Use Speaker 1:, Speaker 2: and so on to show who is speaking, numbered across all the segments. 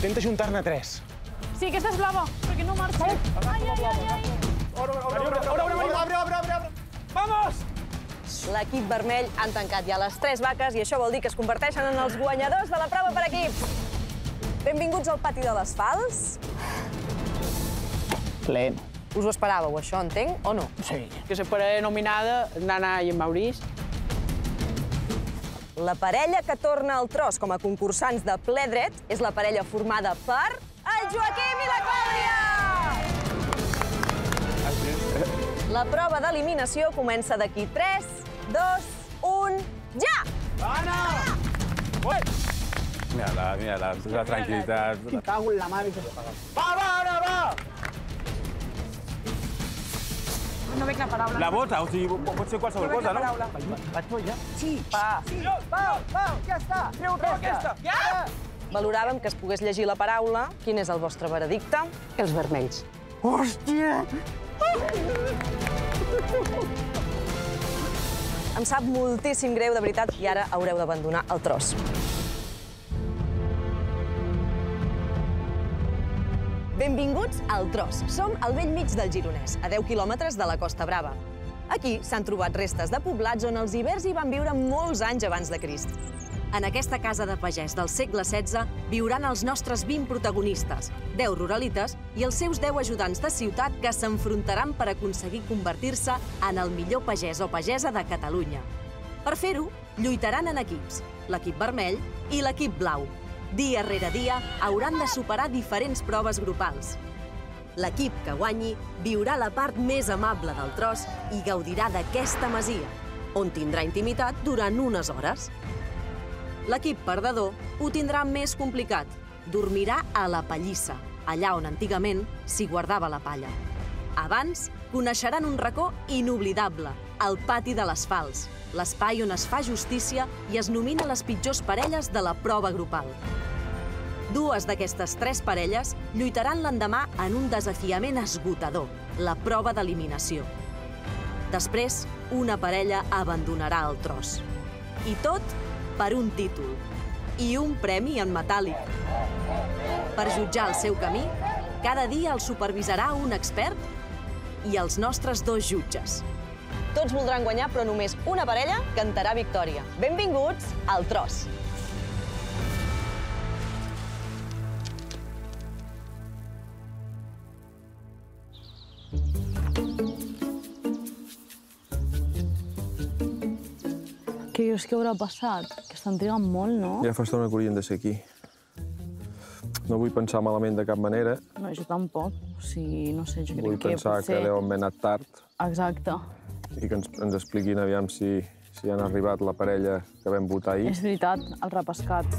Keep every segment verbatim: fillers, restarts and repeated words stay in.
Speaker 1: Intenta ajuntar-ne tres.
Speaker 2: Sí, aquesta és blava, perquè no marxa. Ai, ai, ai, ai.
Speaker 1: Obre, obre, obre, obre, obre, obre, obre. Vamos!
Speaker 3: L'equip vermell han tancat ja les tres vaques i això vol dir que es converteixen en els guanyadors de la prova per equips. Benvinguts al pati de les Falls.
Speaker 4: Lent.
Speaker 3: Us ho esperàveu, això, entenc, o no?
Speaker 4: Sí. Que se parella nominada, Nana i en Maurice.
Speaker 3: La parella que torna al tros com a concursants de ple dret és la parella formada per el Joaquim i la Clàudia! La prova d'eliminació comença d'aquí tres, dos, un, ja!
Speaker 1: Anna!
Speaker 5: Mira-la, mira-la, la tranquil·litat.
Speaker 4: Me cago en la mare que...
Speaker 1: Va, va, Anna, va!
Speaker 2: No veig la paraula.
Speaker 5: La bota, o sigui, pot ser qualsevol cosa, no?
Speaker 4: Patolla?
Speaker 3: Sí.
Speaker 4: Va.
Speaker 1: Pau, Pau, ja està! Treu aquesta! Ja!
Speaker 3: Valoràvem que es pogués llegir la paraula. Quin és el vostre veredicte?
Speaker 4: Els vermells. Hòstia!
Speaker 3: Em sap moltíssim greu, de veritat, i ara haureu d'abandonar el tros. Benvinguts al Tros. Som al bell mig del Gironès, a deu quilòmetres de la Costa Brava. Aquí s'han trobat restes de poblats on els ibers hi van viure molts anys abans de Crist. En aquesta casa de pagès del segle setze viuran els nostres vint protagonistes, deu ruralites i els seus deu ajudants de ciutat que s'enfrontaran per aconseguir convertir-se en el millor pagès o pagesa de Catalunya. Per fer-ho, lluitaran en equips, l'equip vermell i l'equip blau. Dia rere dia hauran de superar diferents proves grupals. L'equip que guanyi viurà la part més amable del tros i gaudirà d'aquesta masia, on tindrà intimitat durant unes hores. L'equip perdedor ho tindrà més complicat. Dormirà a la pallissa, allà on antigament s'hi guardava la palla. Abans, coneixeran un racó inoblidable, el pati de les Falls, l'espai on es fa justícia i es nomina les pitjors parelles de la prova grupal. Dues d'aquestes tres parelles lluitaran l'endemà en un desafiament esgotador, la prova d'eliminació. Després, una parella abandonarà el tros. I tot per un títol i un premi en metàl·lic. Per jutjar el seu camí, cada dia el supervisarà un expert i els nostres dos jutges. Tots voldran guanyar, però només una parella cantarà victòria. Benvinguts al Tros.
Speaker 2: Què dius que haurà passat? Que estan trigant molt, no?
Speaker 6: Ja fa estona que haurien de ser aquí. No vull pensar malament de cap manera.
Speaker 2: No, jo tampoc. O sigui, no sé, jo crec que
Speaker 6: Vull pensar que
Speaker 2: potser...
Speaker 6: deuen haver anat tard
Speaker 2: Exacte.
Speaker 6: i que ens, ens expliquin aviam si, si han arribat la parella que vam votar ahir.
Speaker 2: És veritat, el repescat.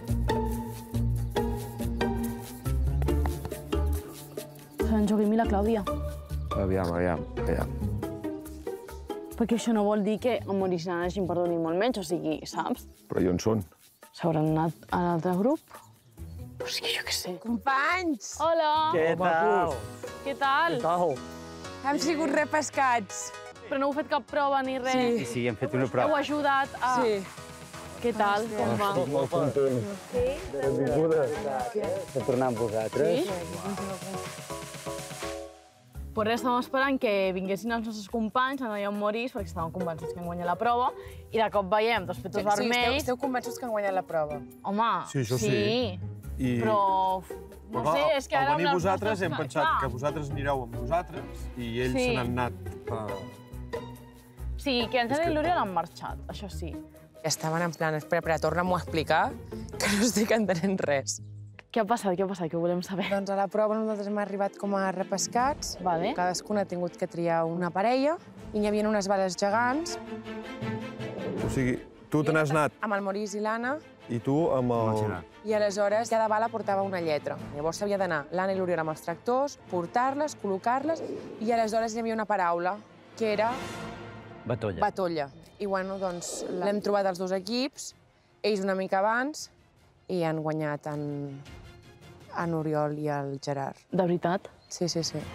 Speaker 2: Són en Joaquim i la Clàudia.
Speaker 6: Aviam, aviam, aviam.
Speaker 2: Perquè això no vol dir que en Maurice i l'Anna hagin perdut ni molt menys, o sigui, saps?
Speaker 6: Però i on són?
Speaker 2: S'hauran anat a l'altre grup? O sigui, jo què sé.
Speaker 7: Companys!
Speaker 2: Hola!
Speaker 4: Què tal?
Speaker 2: Què tal?
Speaker 4: tal?
Speaker 7: Hem sigut repescats.
Speaker 2: Però no heu fet cap prova ni res?
Speaker 7: Sí.
Speaker 5: Sí, hem fet una
Speaker 2: Heu
Speaker 5: prova.
Speaker 2: ajudat a...
Speaker 7: Sí.
Speaker 2: Què tal? Com va?
Speaker 6: Molt content. Sí? Benvinguda.
Speaker 4: De tornar amb vosaltres.
Speaker 2: Sí? Pues res, estàvem esperant que vinguessin els nostres companys, en Noia i en Maurice, perquè estàvem convençuts que han guanyat la prova, i de cop veiem dos petos
Speaker 7: Sí, esteu,
Speaker 2: vermells.
Speaker 7: esteu convençuts que han guanyat la prova.
Speaker 2: Home,
Speaker 8: Sí, això sí.
Speaker 2: sí.
Speaker 8: I...
Speaker 2: Però, no
Speaker 8: Però,
Speaker 2: sé, és que
Speaker 8: al
Speaker 2: ara...
Speaker 8: venir
Speaker 2: amb les
Speaker 8: vosaltres
Speaker 2: nostres-
Speaker 8: hem pensat
Speaker 2: Clar.
Speaker 8: que vosaltres anireu amb nosaltres i ells
Speaker 2: Sí.
Speaker 8: se n'han anat a...
Speaker 2: Sí, que en Tena i l'Oriol han marxat, això sí.
Speaker 7: Estaven en plan, espera, espera, torna'm-ho a explicar, que no estic entenent res.
Speaker 2: Què ha passat? Què ha passat? Què volem saber?
Speaker 7: Doncs a la prova nosaltres hem arribat com a repescats.
Speaker 2: Vale.
Speaker 7: Cadascun ha tingut que triar una parella i hi havia unes bales gegants.
Speaker 6: O sigui, tu te n'has anat
Speaker 7: Amb el Maurice i l'Anna.
Speaker 6: i tu amb el...
Speaker 7: I aleshores cada bala portava una lletra. Llavors s'havia d'anar l'Anna i l'Oriol amb els tractors, portar-les, col·locar-les, i aleshores hi havia una paraula, que era
Speaker 4: Batolla.
Speaker 7: batolla. I bueno, doncs l'hem trobat els dos equips, ells una mica abans, i han guanyat en, en Oriol i el Gerard.
Speaker 2: De veritat?
Speaker 7: Sí, sí, sí.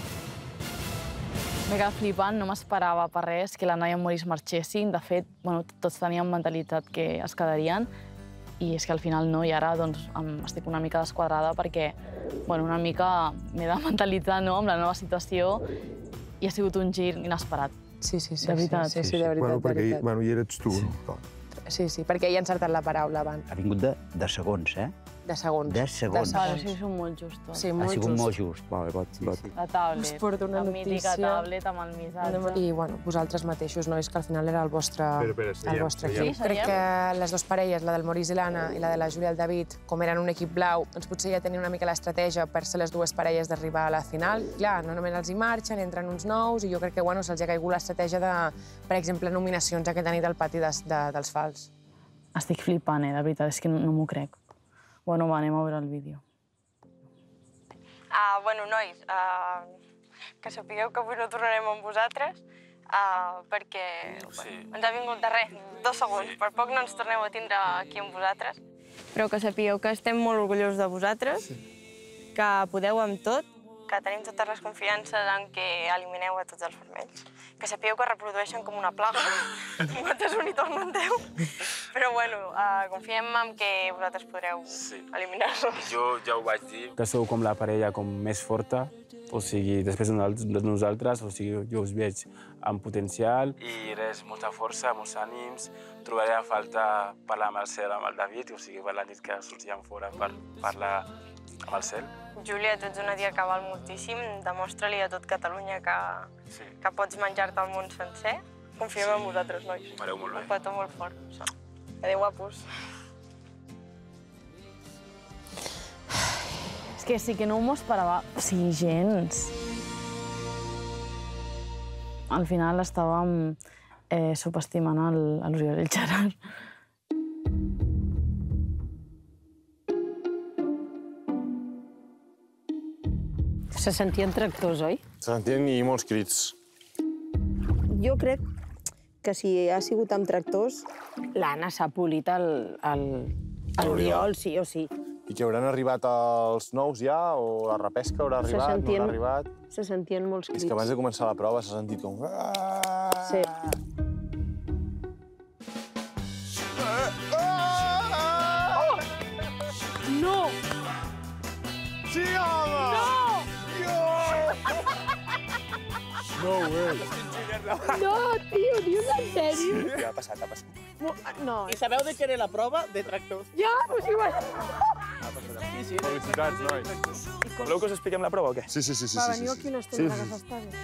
Speaker 2: M'he quedat flipant, no m'esperava per res que la Noia i en Maurice marxessin. De fet, bueno, tots teníem mentalitat que es quedarien i és que al final no, i ara doncs, estic una mica desquadrada perquè bueno, una mica m'he de mentalitzar no, amb la nova situació i ha sigut un gir inesperat.
Speaker 7: Sí, sí, sí.
Speaker 2: De veritat.
Speaker 7: Sí, sí, de veritat.
Speaker 6: Bueno, perquè
Speaker 7: de veritat.
Speaker 6: bueno, hi eres tu.
Speaker 7: Sí, sí, perquè ell ha encertat la paraula abans.
Speaker 4: Ha vingut de, de segons, eh?
Speaker 7: De segons.
Speaker 4: De segons.
Speaker 2: Vale, sí, són molt justos.
Speaker 7: Sí,
Speaker 4: Ha
Speaker 7: molt
Speaker 4: sigut
Speaker 7: just.
Speaker 4: molt just.
Speaker 6: Vale, va, va.
Speaker 2: La tablet,
Speaker 7: Us porto una
Speaker 2: la mítica
Speaker 7: notícia.
Speaker 2: tablet amb el missatge.
Speaker 7: I, bueno, vosaltres mateixos, nois, que al final era el vostre,
Speaker 6: Espera, espera, seiem,
Speaker 7: el vostre
Speaker 6: seiem.
Speaker 7: equip.
Speaker 2: Sí,
Speaker 7: Crec
Speaker 2: seiem.
Speaker 7: que les dues parelles, la del Maurice i l'Anna i la de la Júlia i el David, com eren un equip blau, doncs potser ja tenien una mica l'estratègia per ser les dues parelles d'arribar a la final. Clar, no només els hi marxen, entren uns nous, i jo crec que bueno, se'ls ha caigut l'estratègia de, per exemple, nominacions aquesta nit al pati de, de, dels Fals.
Speaker 2: Estic flipant, eh, de veritat, és que no, no m'ho crec. Bueno, va, anem a veure el vídeo.
Speaker 9: Uh, bueno, nois, uh, que sapigueu que avui no tornarem amb vosaltres uh, perquè sí. bueno, ens ha vingut de res, dos segons. Sí. Per poc no ens torneu a tindre aquí amb vosaltres. Però que sapigueu que estem molt orgullosos de vosaltres, sí. que podeu amb tot, que tenim totes les confiances en que elimineu a tots els vermells. Que sapigueu que reprodueixen com una plaga, vosaltres un hi tornen deu. Però bueno, uh, confiem en que vosaltres podreu sí. eliminar-los.
Speaker 5: Jo ja ho vaig dir. Que sou com la parella com més forta, o sigui, després de nosaltres, o sigui, jo us veig amb potencial. I res, molta força, molts ànims. Trobaré a falta parlar amb el Cel, amb el David, o sigui, per la nit que sortíem fora per parlar amb el Cel.
Speaker 9: Júlia, tu ets una tia que val moltíssim. Demostra-li a tot Catalunya que, sí. que pots menjar-te el món sencer. Confiem sí. en vosaltres, nois.
Speaker 5: Ho fareu molt bé.
Speaker 9: Un petó molt fort. Això. Adéu, guapos.
Speaker 2: És que sí que no m'ho esperava, o sigui, gens. Al final estàvem eh, subestimant l'Oriol i el Gerard.
Speaker 10: Se sentien tractors, oi?
Speaker 6: Se sentien i molts crits.
Speaker 10: Jo crec que si ha sigut amb tractors, l'Anna s'ha polit l'Oriol, sí o sí.
Speaker 6: I que hauran arribat els nous ja, o la repesca haurà arribat,
Speaker 10: sentien,
Speaker 6: no haurà arribat...
Speaker 10: Se sentien molts crits.
Speaker 6: És que abans de començar la prova s'ha sentit com...
Speaker 10: Sí.
Speaker 2: No!
Speaker 6: Sí, home!
Speaker 2: No!
Speaker 6: No, güey.
Speaker 10: No, tio, dius en sèrio?
Speaker 6: Sí, ha passat, ha passat.
Speaker 10: No.
Speaker 11: I sabeu de què era la prova? De tractors.
Speaker 10: Ja, pues igual.
Speaker 11: Sí, sí.
Speaker 6: Felicitats, nois.
Speaker 11: Voleu que us expliquem la prova o què?
Speaker 6: Sí, sí, sí. sí,
Speaker 10: Va,
Speaker 6: sí,
Speaker 10: veniu
Speaker 6: sí.
Speaker 10: aquí una estona, que s'està bé.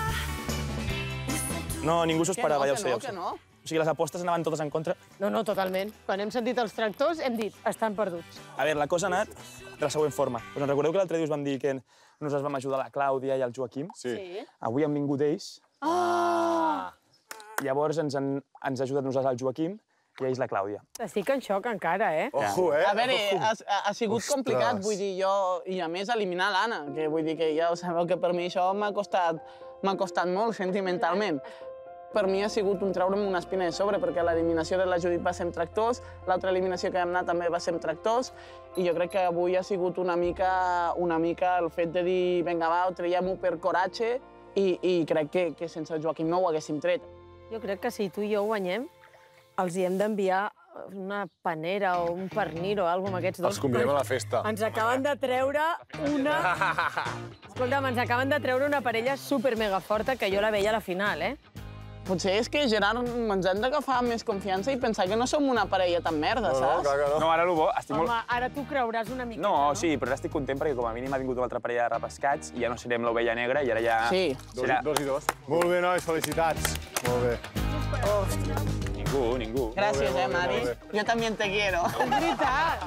Speaker 11: No, ningú s'ho esperava, ja ho sé.
Speaker 10: Que
Speaker 11: ja ho sé.
Speaker 10: no, que no.
Speaker 11: O sigui, les apostes anaven totes en contra.
Speaker 10: No, no, totalment. Quan hem sentit els tractors hem dit, estan perduts.
Speaker 11: A veure, la cosa ha anat de la següent forma. Us en recordeu que l'altre dia us vam dir que nosaltres vam ajudar la Clàudia i el Joaquim?
Speaker 6: Sí.
Speaker 10: Sí.
Speaker 11: Avui han vingut ells.
Speaker 10: Ah!
Speaker 11: Llavors ens han, ens ha ajudat nosaltres el Joaquim i ells la Clàudia.
Speaker 10: Estic en xoc encara, eh?
Speaker 6: Ojo, eh?
Speaker 11: A veure,
Speaker 6: ha,
Speaker 11: ha sigut
Speaker 6: Ostres.
Speaker 11: complicat, vull dir, jo... I a més, eliminar l'Anna, que vull dir que ja sabeu que per mi això m'ha costat, m'ha costat molt sentimentalment. Per mi ha sigut un treure'm una espina de sobre, perquè l'eliminació de la Judit va ser amb tractors, l'altra eliminació que vam anar també va ser amb tractors, i jo crec que avui ha sigut una mica, una mica el fet de dir, vinga, va, ho traiem-ho per coratge, i, i crec que, que sense el Joaquim no ho haguéssim tret.
Speaker 10: Jo crec que si tu i jo ho guanyem, els hi hem d'enviar una panera o un pernil o alguna cosa amb aquests dos.
Speaker 6: Els convidem a la festa.
Speaker 10: Ens acaben de treure una... Escolta'm, ens acaben de treure una parella super mega forta que jo la veia a la final, eh?
Speaker 11: Potser és que, Gerard, ens hem d'agafar més confiança i pensar que no som una parella tan merda,
Speaker 6: No, no,
Speaker 11: saps?
Speaker 6: clar que no.
Speaker 5: No, ara el bo, estic
Speaker 10: Home,
Speaker 5: molt...
Speaker 10: ara tu creuràs una miqueta,
Speaker 5: No,
Speaker 10: no?
Speaker 5: sí, però ara estic content perquè com a mínim ha vingut una altra parella de repescats i ja no serem l'ovella negra i ara ja...
Speaker 11: Sí.
Speaker 6: Dos,
Speaker 5: serà...
Speaker 6: dos i dos. Molt bé, nois, felicitats. Molt bé.
Speaker 5: Ningú, ningú.
Speaker 11: Gràcies,
Speaker 6: Molt bé,
Speaker 11: eh,
Speaker 6: molt bé,
Speaker 11: Mari?
Speaker 6: molt
Speaker 11: Jo també te quiero.
Speaker 10: És veritat.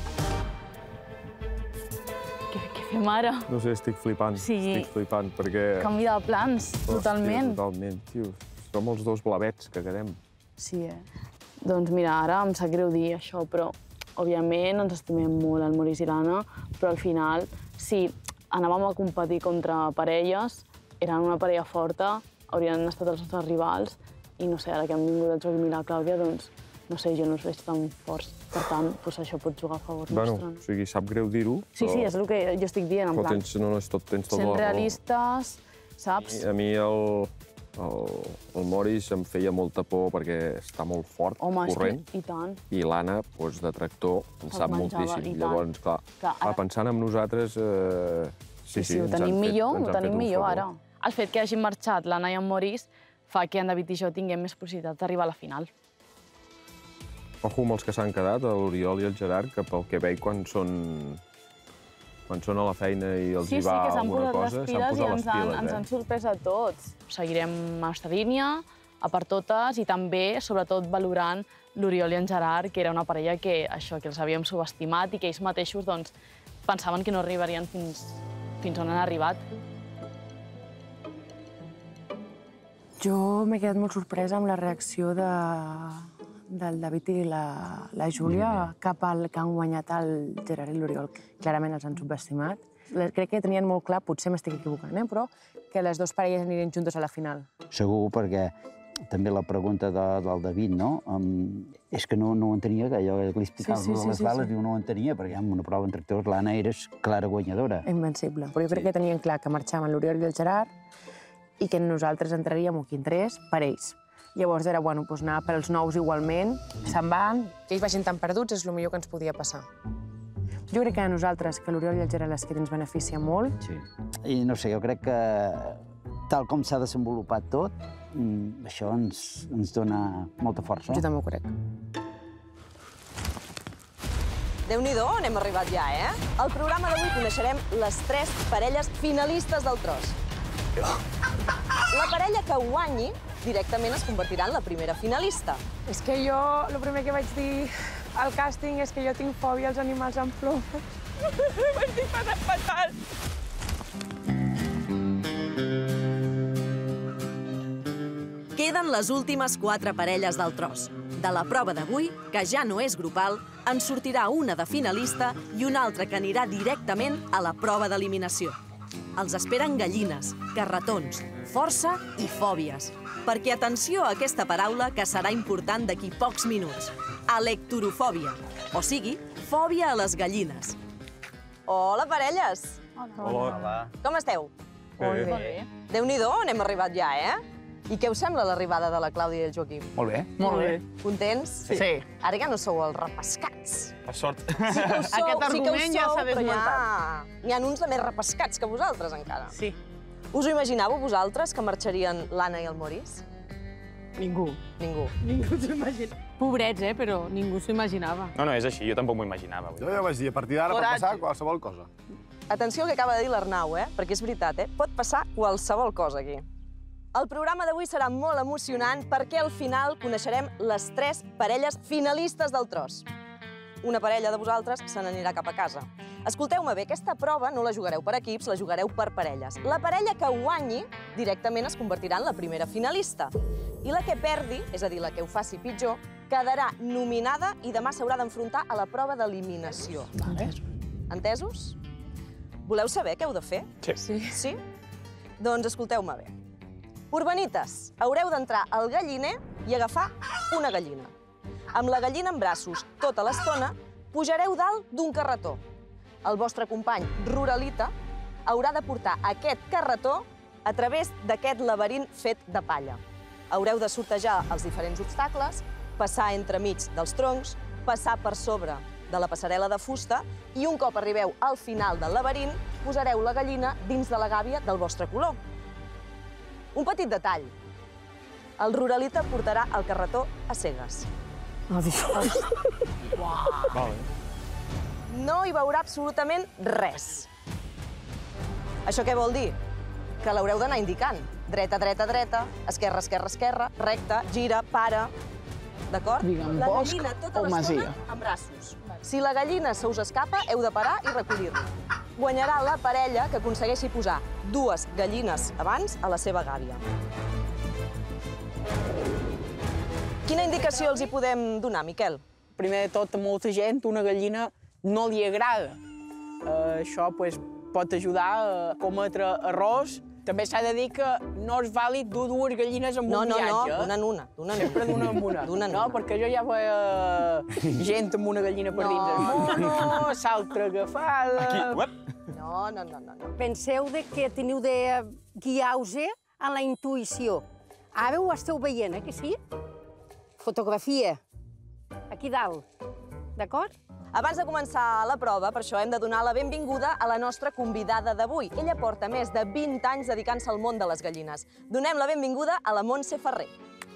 Speaker 2: Què, què fem ara?
Speaker 6: No sé, estic flipant.
Speaker 2: Sí.
Speaker 6: Estic flipant perquè...
Speaker 2: Canvi de plans, totalment.
Speaker 6: Hòstia, totalment, tio. Som els dos blavets que quedem.
Speaker 2: Sí, eh? Doncs mira, ara em sap greu dir això, però òbviament ens estimem molt, el Maurice i l'Anna, però al final, si anàvem a competir contra parelles, eren una parella forta, haurien estat els nostres rivals, i no sé, ara que han vingut el Joaquim i la Clàudia, doncs, no sé, jo no els veig tan forts. Per tant, doncs això pot jugar a favor
Speaker 6: Bueno,
Speaker 2: nostre.
Speaker 6: o sigui, sap greu dir-ho,
Speaker 2: Sí, sí, és el que jo estic dient, en
Speaker 6: però
Speaker 2: plan,
Speaker 6: tens, no, no, és tot, tens tota
Speaker 2: sent
Speaker 6: la raó.
Speaker 2: realistes, saps?
Speaker 6: A mi el, El Moris em feia molta por perquè està molt fort, corrent.
Speaker 2: I tant.
Speaker 6: I l'Anna, de tractor, en sap moltíssim. Llavors, clar, pensant en nosaltres...
Speaker 2: Sí, sí, ho tenim millor, ho tenim millor ara. El fet que hagin marxat l'Anna i en Moris fa que en David i jo tinguem més possibilitats d'arribar a la final.
Speaker 6: Ojo amb els que s'han quedat, l'Oriol i el Gerard, que pel que veig quan són quan són a la feina i els hi va alguna cosa, s'han posat les piles.
Speaker 2: Ens han sorprès a tots. Seguirem a aquesta línia, a per totes, i també, sobretot, valorant l'Oriol i en Gerard, que era una parella que això que els havíem subestimat i que ells mateixos pensaven que no arribarien fins on han arribat.
Speaker 7: Jo m'he quedat molt sorpresa amb la reacció del David i la Júlia cap al que han guanyat el Gerard i l'Oriol. Clarament els han subestimat. Crec que tenien molt clar, potser m'estic equivocant, però que les dues parelles anirien juntes a la final.
Speaker 4: Segur, perquè també la pregunta del David, no? És que no ho entenia, que allò que li explicava de les bales, diu no ho entenia, perquè en una prova en tractors l'Anna eres clara guanyadora.
Speaker 7: Invencible. Però jo crec que tenien clar que marxaven l'Oriol i el Gerard i que nosaltres entraríem, o qui entrés, per ells. Llavors era, bueno, doncs anar pels nous igualment, se'n van. Que ells vagin tan perduts és el millor que ens podia passar. Jo crec que a nosaltres, que l'Oriol i el Gerard l'Esquet ens beneficia molt.
Speaker 4: Sí. I no sé, jo crec que tal com s'ha desenvolupat tot, això ens dona molta força.
Speaker 7: Jo també ho crec.
Speaker 3: Déu-n'hi-do, on hem arribat ja, eh? Al programa d'avui coneixerem les tres parelles finalistes del tros. La parella que guanyi directament es convertirà en la primera finalista.
Speaker 7: És que jo, el primer que vaig dir al càsting és que jo tinc fòbia als animals amb plomes.
Speaker 9: Ho estic passant fatal.
Speaker 3: Queden les últimes quatre parelles del tros. De la prova d'avui, que ja no és grupal, en sortirà una de finalista i una altra que anirà directament a la prova d'eliminació. Els esperen gallines, carretons, força i fòbies. Perquè atenció a aquesta paraula que serà important d'aquí pocs minuts. Electorofòbia, o sigui, fòbia a les gallines. Hola, parelles!
Speaker 8: Hola.
Speaker 3: Com esteu?
Speaker 8: Molt
Speaker 2: bé.
Speaker 3: Déu-n'hi-do, on hem arribat ja, eh? I què us sembla l'arribada de la Clàudia i el Joaquim?
Speaker 11: Molt bé.
Speaker 2: Molt bé.
Speaker 3: Contents?
Speaker 11: Sí.
Speaker 3: Ara ja no sou els repescats.
Speaker 8: Per sort.
Speaker 3: Sí que ho sou,
Speaker 11: Aquest
Speaker 3: sí que ho
Speaker 11: argument ja
Speaker 3: sou,
Speaker 11: s'ha
Speaker 3: però
Speaker 11: desmuntat.
Speaker 3: N'hi ha uns de més repescats que vosaltres, encara.
Speaker 11: Sí.
Speaker 3: Us ho imaginàveu, vosaltres, que marxarien l'Anna i el Moris?
Speaker 10: Ningú.
Speaker 3: Ningú.
Speaker 10: Ningú s'ho imagina. Pobrets, eh, però ningú s'ho imaginava.
Speaker 5: No, no, és així, jo tampoc m'ho imaginava.
Speaker 8: Jo ja vaig dir, a partir d'ara pot passar qualsevol cosa.
Speaker 3: Atenció al que acaba de dir l'Arnau, eh? Perquè és veritat, eh? Pot passar qualsevol cosa aquí. El programa d'avui serà molt emocionant perquè al final coneixerem les tres parelles finalistes del tros. Una parella de vosaltres se n'anirà cap a casa. Escolteu-me bé, aquesta prova no la jugareu per equips, la jugareu per parelles. La parella que guanyi directament es convertirà en la primera finalista. I la que perdi, és a dir, la que ho faci pitjor, quedarà nominada i demà s'haurà d'enfrontar a la prova d'eliminació. Entesos? Voleu saber què heu de fer?
Speaker 5: Sí.
Speaker 3: Sí? Doncs escolteu-me bé. Urbanites, haureu d'entrar al galliner i agafar una gallina. Amb la gallina en braços tota l'estona, pujareu dalt d'un carretó. El vostre company ruralita haurà de portar aquest carretó a través d'aquest laberint fet de palla. Haureu de sortejar els diferents obstacles, passar entremig dels troncs, passar per sobre de la passarel·la de fusta i un cop arribeu al final del laberint, posareu la gallina dins de la gàbia del vostre color. Un petit detall. El ruralita portarà el carretó a cegues. No hi veurà absolutament res. Això què vol dir? Que l'haureu d'anar indicant. Dreta, dreta, dreta, esquerra, esquerra, esquerra, recta, gira, para. D'acord?
Speaker 11: Digue'm
Speaker 3: La
Speaker 11: bosc
Speaker 3: gallina tota
Speaker 11: o masia.
Speaker 3: l'estona en braços. Si la gallina se us escapa, heu de parar i recollir-la. Guanyarà la parella que aconsegueixi posar dues gallines abans a la seva gàbia. Quina indicació els hi podem donar, Miquel?
Speaker 11: Primer de tot, a molta gent una gallina no li agrada. Eh, això pues, pot ajudar a cometre errors. També s'ha de dir que no és vàlid dur dues gallines en
Speaker 3: No,
Speaker 11: un
Speaker 3: no, no,
Speaker 11: viatge.
Speaker 3: dona'n una, dona'n
Speaker 11: Sempre
Speaker 3: una.
Speaker 11: d'una en una.
Speaker 3: Dona'n
Speaker 11: No,
Speaker 3: una.
Speaker 11: perquè jo ja veia gent amb una gallina per dins el mono, s'altra agafada...
Speaker 5: Aquí, uep.
Speaker 3: No, no, no, no. no.
Speaker 12: Penseu de que teniu de guiar-vos en la intuïció. Ara ho esteu veient, eh, que sí? Fotografia. Aquí dalt. D'acord?
Speaker 3: Abans de començar la prova, per això hem de donar la benvinguda a la nostra convidada d'avui. Ella porta més de vint anys dedicant-se al món de les gallines. Donem la benvinguda a la Montse Ferrer.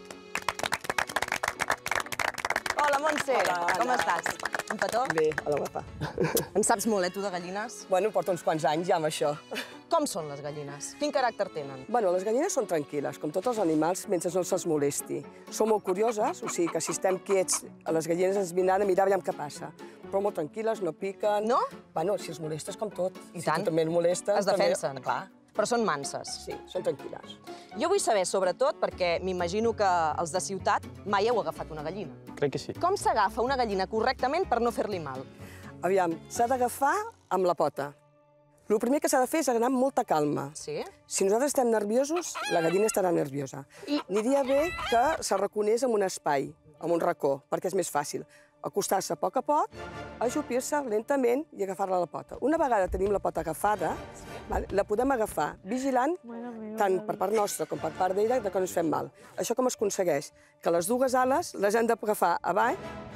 Speaker 3: Hola, Montse. Com estàs? Un petó?
Speaker 13: Bé, hola, guapa.
Speaker 3: En saps molt, eh, tu, de gallines?
Speaker 13: Bueno, porto uns quants anys ja amb això.
Speaker 3: Com són les gallines? Quin caràcter tenen?
Speaker 13: Bueno, les gallines són tranquil·les, com tots els animals, mentre no se'ls molesti. Són molt curioses, o sigui que si estem quiets, a les gallines ens vindran a mirar aviam què passa. Però molt tranquil·les, no piquen...
Speaker 3: No?
Speaker 13: Bueno, si els molestes, com tot.
Speaker 3: I
Speaker 13: si
Speaker 3: tant.
Speaker 13: tu també els molestes...
Speaker 3: Es defensen.
Speaker 13: També... Clar.
Speaker 3: Però són manses.
Speaker 13: Sí, són tranquil·les.
Speaker 3: Jo vull saber, sobretot, perquè m'imagino que els de ciutat mai heu agafat una gallina.
Speaker 5: Crec que sí.
Speaker 3: Com s'agafa una gallina correctament per no fer-li mal?
Speaker 13: Aviam, s'ha d'agafar amb la pota. El primer que s'ha de fer és anar amb molta calma.
Speaker 3: Sí?
Speaker 13: Si nosaltres estem nerviosos, la gallina estarà nerviosa. I aniria bé que s'arraconés en un espai, en un racó, perquè és més fàcil. Acostar-se a poc a poc, ajupir-se lentament i agafar-la a la pota. Una vegada tenim la pota agafada, la podem agafar vigilant tant per part nostra com per part d'ella que no ens fem mal. Això com es aconsegueix? Que les dues ales les hem d'agafar a baix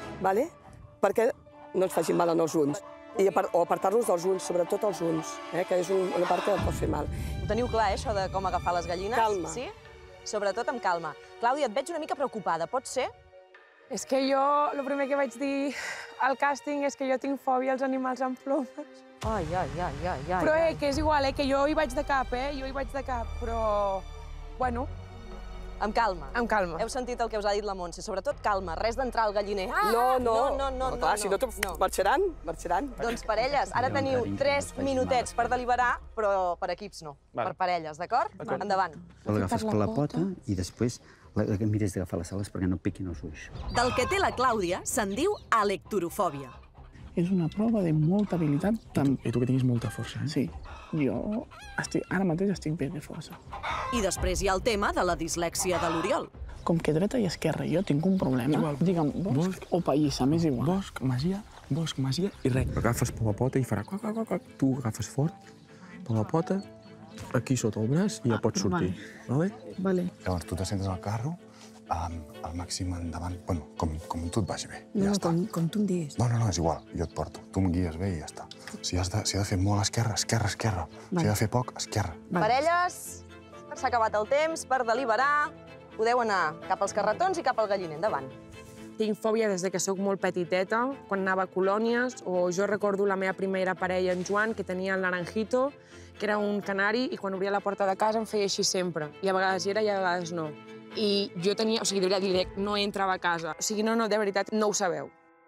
Speaker 13: perquè no ens facin mal en els ulls. O apartar-los dels ulls, sobretot els ulls, que és una part que pot fer mal.
Speaker 3: Ho teniu clar, eh, això de com agafar les gallines?
Speaker 13: Calma.
Speaker 3: Sí? Sobretot amb calma. Clàudia, et veig una mica preocupada, pot ser?
Speaker 7: És que jo, el primer que vaig dir al càsting és que jo tinc fòbia als animals amb plomes.
Speaker 3: Ai, ai, ai, ai, ai.
Speaker 7: Però eh, que és igual, eh, que jo hi vaig de cap, eh, jo hi vaig de cap, però... Bueno...
Speaker 3: Amb calma.
Speaker 7: Amb calma.
Speaker 3: Heu sentit el que us ha dit la Montse, sobretot calma, res d'entrar al galliner. Ah,
Speaker 13: no, no,
Speaker 3: no, no, no,
Speaker 13: clar, si no, marxaran, marxaran.
Speaker 3: Doncs parelles, ara teniu tres minutets per deliberar, però per equips no, per parelles, d'acord? Endavant.
Speaker 4: L'agafes per la pota i després que mires d'agafar les ales perquè no piquin els ulls.
Speaker 3: Del que té la Clàudia se'n diu alectorofòbia.
Speaker 11: És una prova de molta habilitat.
Speaker 5: I tu que tinguis molta força, eh?
Speaker 11: Sí. Jo ara mateix estic bé de força.
Speaker 3: I després hi ha el tema de la dislèxia de l'Oriol.
Speaker 11: Com que dreta i esquerra jo tinc un problema, digue'm, bosc o pallissa, m'és igual.
Speaker 5: Bosc, masia, bosc, masia i recte. Agafes per la pota i farà quac, quac, quac. Tu agafes fort per la pota, aquí sota el braç i ja pots sortir. Vale?
Speaker 11: Vale.
Speaker 8: Llavors tu te sentes al carro, al màxim endavant, bueno, com tu et vagi bé.
Speaker 12: No, com tu em diguis.
Speaker 8: No, no, no, és igual, jo et porto. Tu em guies bé i ja està. Si has de fer molt esquerra, esquerra, esquerra. Si ha de fer poc, esquerra.
Speaker 3: Parelles, s'ha acabat el temps per deliberar. Podeu anar cap als carretons i cap al galliner. Endavant.
Speaker 7: Tinc fòbia des que sóc molt petiteta, quan anava a colònies, o jo recordo la meva primera parella, en Joan, que tenia el naranjito, que era un canari, i quan obria la porta de casa em feia així sempre. I a vegades hi era i a vegades no. I jo tenia, o sigui, de veritat, li dic, no entrava a casa. O sigui, no, no, de veritat, no ho sabeu.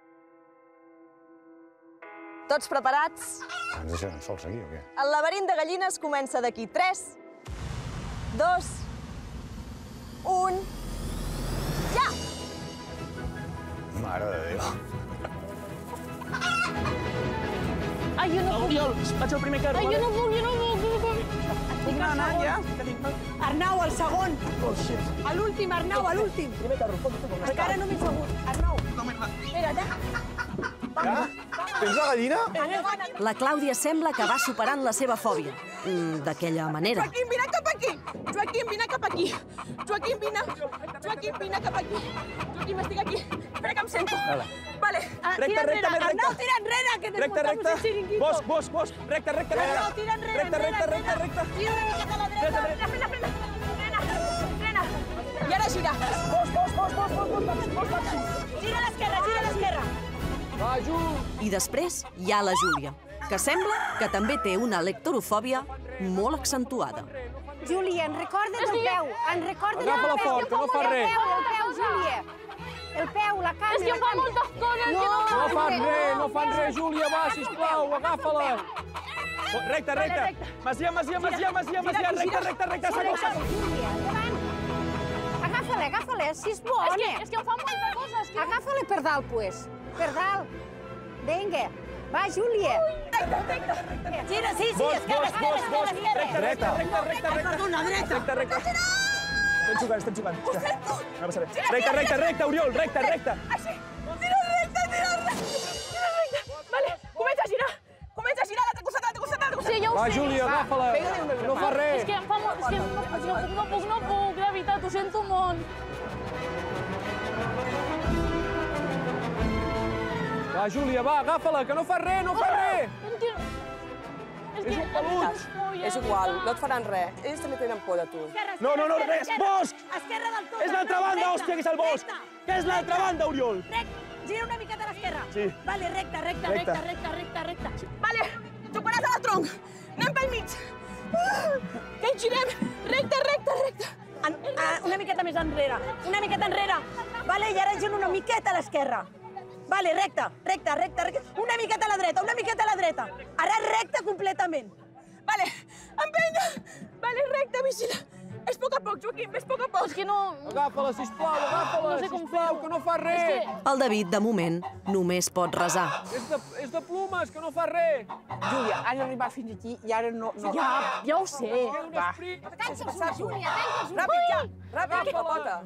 Speaker 3: Tots preparats?
Speaker 8: Ens deixen sols aquí, o què?
Speaker 3: El laberint de gallines comença d'aquí. tres, dos, un... Ja!
Speaker 8: Mare de Déu.
Speaker 11: Ai, jo no puc. Oriol, vaig al primer carro.
Speaker 10: Ai, jo no puc, jo no puc.
Speaker 11: Puc anar ja?
Speaker 12: Arnau, el segon.
Speaker 11: Oh, shit.
Speaker 12: A l'últim, Arnau, a l'últim.
Speaker 11: Primer carro, foto, foto.
Speaker 12: Encara no m'he segut. Arnau. Espera't, eh?
Speaker 8: Ja? Tens la gallina?
Speaker 3: La Clàudia sembla que va superant la seva fòbia. D'aquella manera.
Speaker 7: Joaquim, vine cap aquí! Joaquim, vine cap aquí! Joaquim, vine! Joaquim, vine cap aquí! Joaquim, estic aquí! Espera que em sento. Vale.
Speaker 11: Recte, recte, més recte.
Speaker 12: Arnau, tira enrere, que
Speaker 11: Recte, recte.
Speaker 12: el chiringuito.
Speaker 11: Bosc, bosc, bosc. Recte, recte, recte.
Speaker 12: Arnau, tira enrere,
Speaker 11: Recte, recte, recte, recte.
Speaker 12: Tira una miqueta a la dreta.
Speaker 7: Frena, frena, frena! Frena! I ara gira.
Speaker 11: Bosc, bosc, bosc, bosc, bosc, bosc, bosc, bosc.
Speaker 12: Gira a l'esquerra, gira a l'esquerra.
Speaker 11: Va, Ju.
Speaker 3: I després hi ha la Júlia, que sembla que també té una lectorofòbia molt accentuada.
Speaker 12: Júlia, en recorda del peu. En recorda del peu.
Speaker 11: Agafa-la fort, que no fa res.
Speaker 12: El peu, el peu, Júlia. El peu, la canya.
Speaker 10: És que em fa moltes coses que no...
Speaker 11: No fan res, no fan res, Júlia, va, sisplau, agafa-la. Recte, recte. Masia, masia, masia, masia, masia, recte, recte, recte, saco, saco.
Speaker 12: Júlia, endavant. Agafa-la, agafa-la, si és bona.
Speaker 10: És que, és que em fa moltes coses. Que...
Speaker 12: Agafa-la per dalt, pues. Per dalt. Vinga. Va, Júlia. Gira, sí, sí, esquerra, esquerra, esquerra, esquerra.
Speaker 11: Recte, recte, recte, recte, recte.
Speaker 12: Perdona, dreta.
Speaker 11: Recte, recte. Estem jugant, estem jugant. No passa res. Recte, recte, recte, Oriol, recte, recte.
Speaker 7: Així. Tira recte, tira recte. Tira recte. Vale, comença a girar. Comença a girar a l'altre costat, a l'altre costat, a l'altre costat.
Speaker 10: Sí, jo ho
Speaker 11: Va,
Speaker 10: sé.
Speaker 11: Júlia, agafa-la. No fa res.
Speaker 10: És que em fa
Speaker 2: vamos, és que no puc, no puc, no puc, no puc, de veritat, ho sento molt.
Speaker 6: Va, Júlia, va, agafa-la, que no fa res, no fa res!
Speaker 13: És un pelut. És igual, no et faran res. Ells també tenen por de tu.
Speaker 1: No, no, no, res, bosc!
Speaker 12: Esquerra del tot.
Speaker 1: És l'altra banda, hòstia, que és el bosc! Que és l'altra banda, Oriol!
Speaker 12: Gira una miqueta a l'esquerra.
Speaker 1: Sí.
Speaker 12: Vale, recte, recte, recte, recte, recte, recte.
Speaker 3: Vale, xocolata al tronc. Anem pel mig. Que hi girem. Recte, recte, recte.
Speaker 12: Una miqueta més enrere. Una miqueta enrere. Vale, i ara giro una miqueta a l'esquerra. Vale, recte, recte, recte, recte. Una miqueta a la dreta, una miqueta a la dreta. Ara recte completament.
Speaker 3: Vale, empenya. Vale, recte, vigila. És poc a poc, Joaquim, és poc a poc.
Speaker 2: És que no...
Speaker 6: Agafa-la, sisplau, agafa-la, sisplau, que no fa res.
Speaker 3: El David, de moment, només pot resar.
Speaker 6: És de, és de plomes, que no fa res.
Speaker 11: Júlia, has arribat fins aquí i ara no... no...
Speaker 2: Ja, ja ho sé.
Speaker 11: Va.
Speaker 12: Tanca els ulls, Júlia, tanca els ulls.
Speaker 13: Ràpid, ja, ràpid, papota.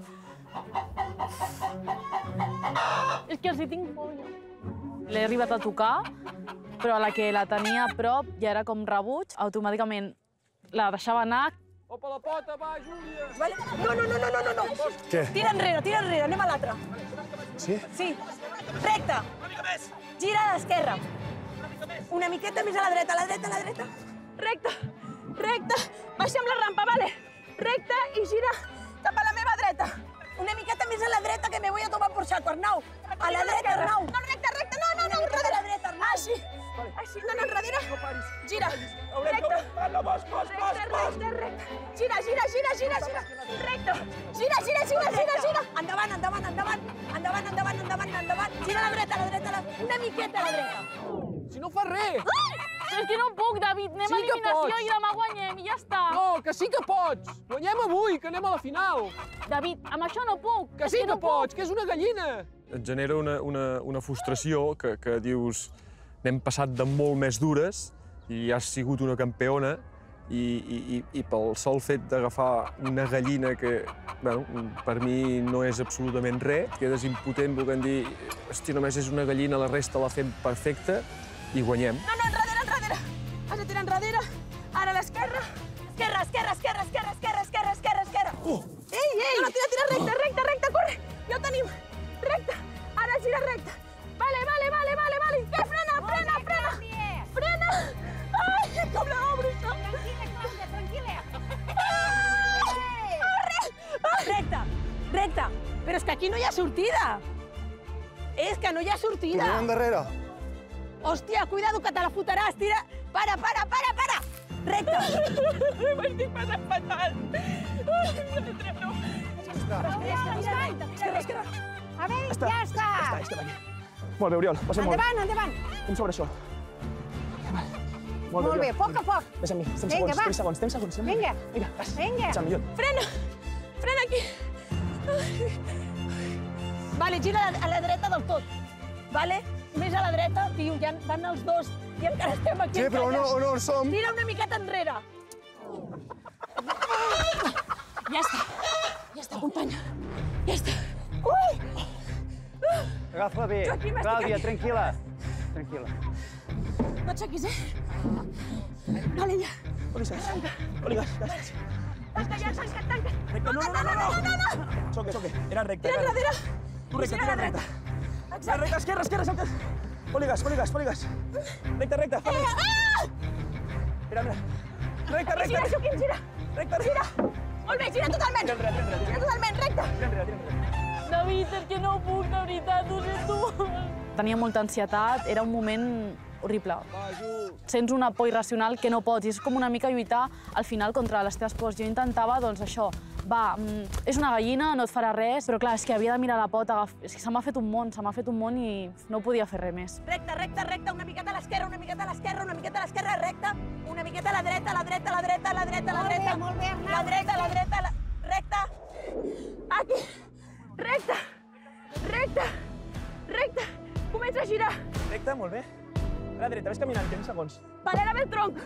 Speaker 2: És que els hi tinc por, jo. L'he arribat a tocar, però a la que la tenia a prop ja era com rebuig, automàticament la deixava anar.
Speaker 6: Opa la pota, va, Júlia!
Speaker 12: Vale. No, no, no, no, no, no, no.
Speaker 8: Què?
Speaker 12: Tira enrere, tira enrere, anem a l'altre.
Speaker 8: Sí?
Speaker 12: Sí. Recte. Gira a l'esquerra. Una miqueta més a la dreta, a la dreta, a la dreta.
Speaker 3: Recte, recte. Baixa amb la rampa, vale. Recte i gira cap a la meva dreta.
Speaker 12: Una miqueta més a la dreta, que me voy a tomar por saco, Arnau. A la dreta, Arnau.
Speaker 3: No, recte, recte, no, no, no,
Speaker 12: a la dreta, Arnau.
Speaker 3: Així, així, no, no, enrere. Gira, recte. Recte, recte, recte. Gira, gira, gira, gira, gira. Recte. Gira, gira, gira, gira, gira.
Speaker 12: Endavant, endavant, endavant. Endavant, endavant, endavant, endavant. Gira a la dreta, a la dreta, a la... una miqueta a la dreta.
Speaker 6: Si no fa res.
Speaker 2: És que no puc, David. Anem a eliminació i demà guanyem i ja està.
Speaker 6: No, que sí que pots. Guanyem avui, que anem a la final.
Speaker 2: David, amb això no puc.
Speaker 6: Que sí que pots, que és una gallina. Et genera una, una, una frustració que, que dius n'hem passat de molt més dures i has sigut una campiona i, i, i pel sol fet d'agafar una gallina que, bueno, per mi no és absolutament res, quedes impotent volent dir, hòstia, només és una gallina, la resta la fem perfecta i guanyem.
Speaker 3: No, no, enrere, enrere. Has de tirar enrere. Ara a l'esquerra.
Speaker 12: Esquerra, esquerra, esquerra, esquerra, esquerra, esquerra, esquerra, esquerra.
Speaker 3: Uh. Ei, ei! No, no, tira, tira, recte, recte, recte, corre. Ja ho tenim. Recte. Ara gira recte. Vale, vale, vale, vale, vale. Que frena, frena, frena. Frena. Ai, com la obro, això.
Speaker 12: Tranquil·la, Clàudia, tranquil·la.
Speaker 3: Corre.
Speaker 12: Recte, recte. Però és que aquí no hi ha sortida. És que no hi ha sortida.
Speaker 8: Tornem endarrere.
Speaker 12: Hòstia, cuidado, que te la fotràs. Tira. Para, para, para, para. Recte.
Speaker 3: M'estic passant fatal. No te tremo.
Speaker 12: Esquerra, esquerra.
Speaker 14: A veure, ja està.
Speaker 1: Ja està, està aquí. Molt bé, Oriol, passem molt.
Speaker 14: Endavant, endavant.
Speaker 1: Estem sobre això.
Speaker 14: Molt bé, a poc a poc.
Speaker 1: Ves amb mi, estem
Speaker 14: Vinga,
Speaker 1: segons,
Speaker 14: va.
Speaker 1: tres segons, estem segons.
Speaker 14: Vinga.
Speaker 1: Vinga, vas.
Speaker 14: Vinga.
Speaker 1: Ets el millor.
Speaker 3: Frena. Frena aquí.
Speaker 12: Vale, gira a la dreta del tot. Vale? Més a la dreta, tio, ja van els dos i encara estem aquí.
Speaker 8: Sí, però on, on, on som?
Speaker 12: Tira una miqueta enrere.
Speaker 3: Ja està. Ja està, companya. Ja està.
Speaker 12: Ui!
Speaker 4: Agafa-la bé.
Speaker 3: Joaquim, estic
Speaker 4: Clàudia,
Speaker 3: aquí.
Speaker 4: tranquil·la. Tranquil·la.
Speaker 3: No aixequis, eh? Vale, ja.
Speaker 1: Olives, Olives, gràcies.
Speaker 3: Tanca ja, tanca, tanca.
Speaker 1: Recte, no, no, no, no, no, no, no. Xoque, xoque. Era recte.
Speaker 3: Tira
Speaker 1: era
Speaker 3: enrere.
Speaker 1: Tu recte,
Speaker 3: Gira
Speaker 1: tira
Speaker 3: la
Speaker 1: recte.
Speaker 3: dreta.
Speaker 1: Tira recte, esquerra, esquerra, salta. Olives, Olives, Olives. Recte, recte, fa més. Mira, mira. Recte, recte.
Speaker 3: Gira, Joaquim, gira.
Speaker 1: Recte,
Speaker 3: gira. Molt bé, gira totalment.
Speaker 1: Tira enrere, tira enrere.
Speaker 3: Gira totalment, recte.
Speaker 1: Tira enrere, tira enrere.
Speaker 2: David, és que no puc, de veritat, ho sento. Tenia molta ansietat, era un moment horrible. Sents una por irracional que no pots, i és com una mica lluitar al final contra les teves pors. Jo intentava, doncs, això, va, és una gallina, no et farà res, però clar, és que havia de mirar la pota, és que se m'ha fet un món, se m'ha fet un món i no podia fer res més.
Speaker 12: Recte, recte, recte, una miqueta a l'esquerra, una miqueta a l'esquerra, una miqueta a l'esquerra, recte, una miqueta a la dreta, a la dreta, a la dreta, a la dreta, a la dreta.
Speaker 14: Molt bé, molt bé,
Speaker 12: La dreta, la dreta, la... recte.
Speaker 3: Aquí. Recte. Recte. Recte. Comença a girar.
Speaker 1: Recte, molt bé. A la dreta, ves caminant, tens segons.
Speaker 3: Vale, ara ve el tronc.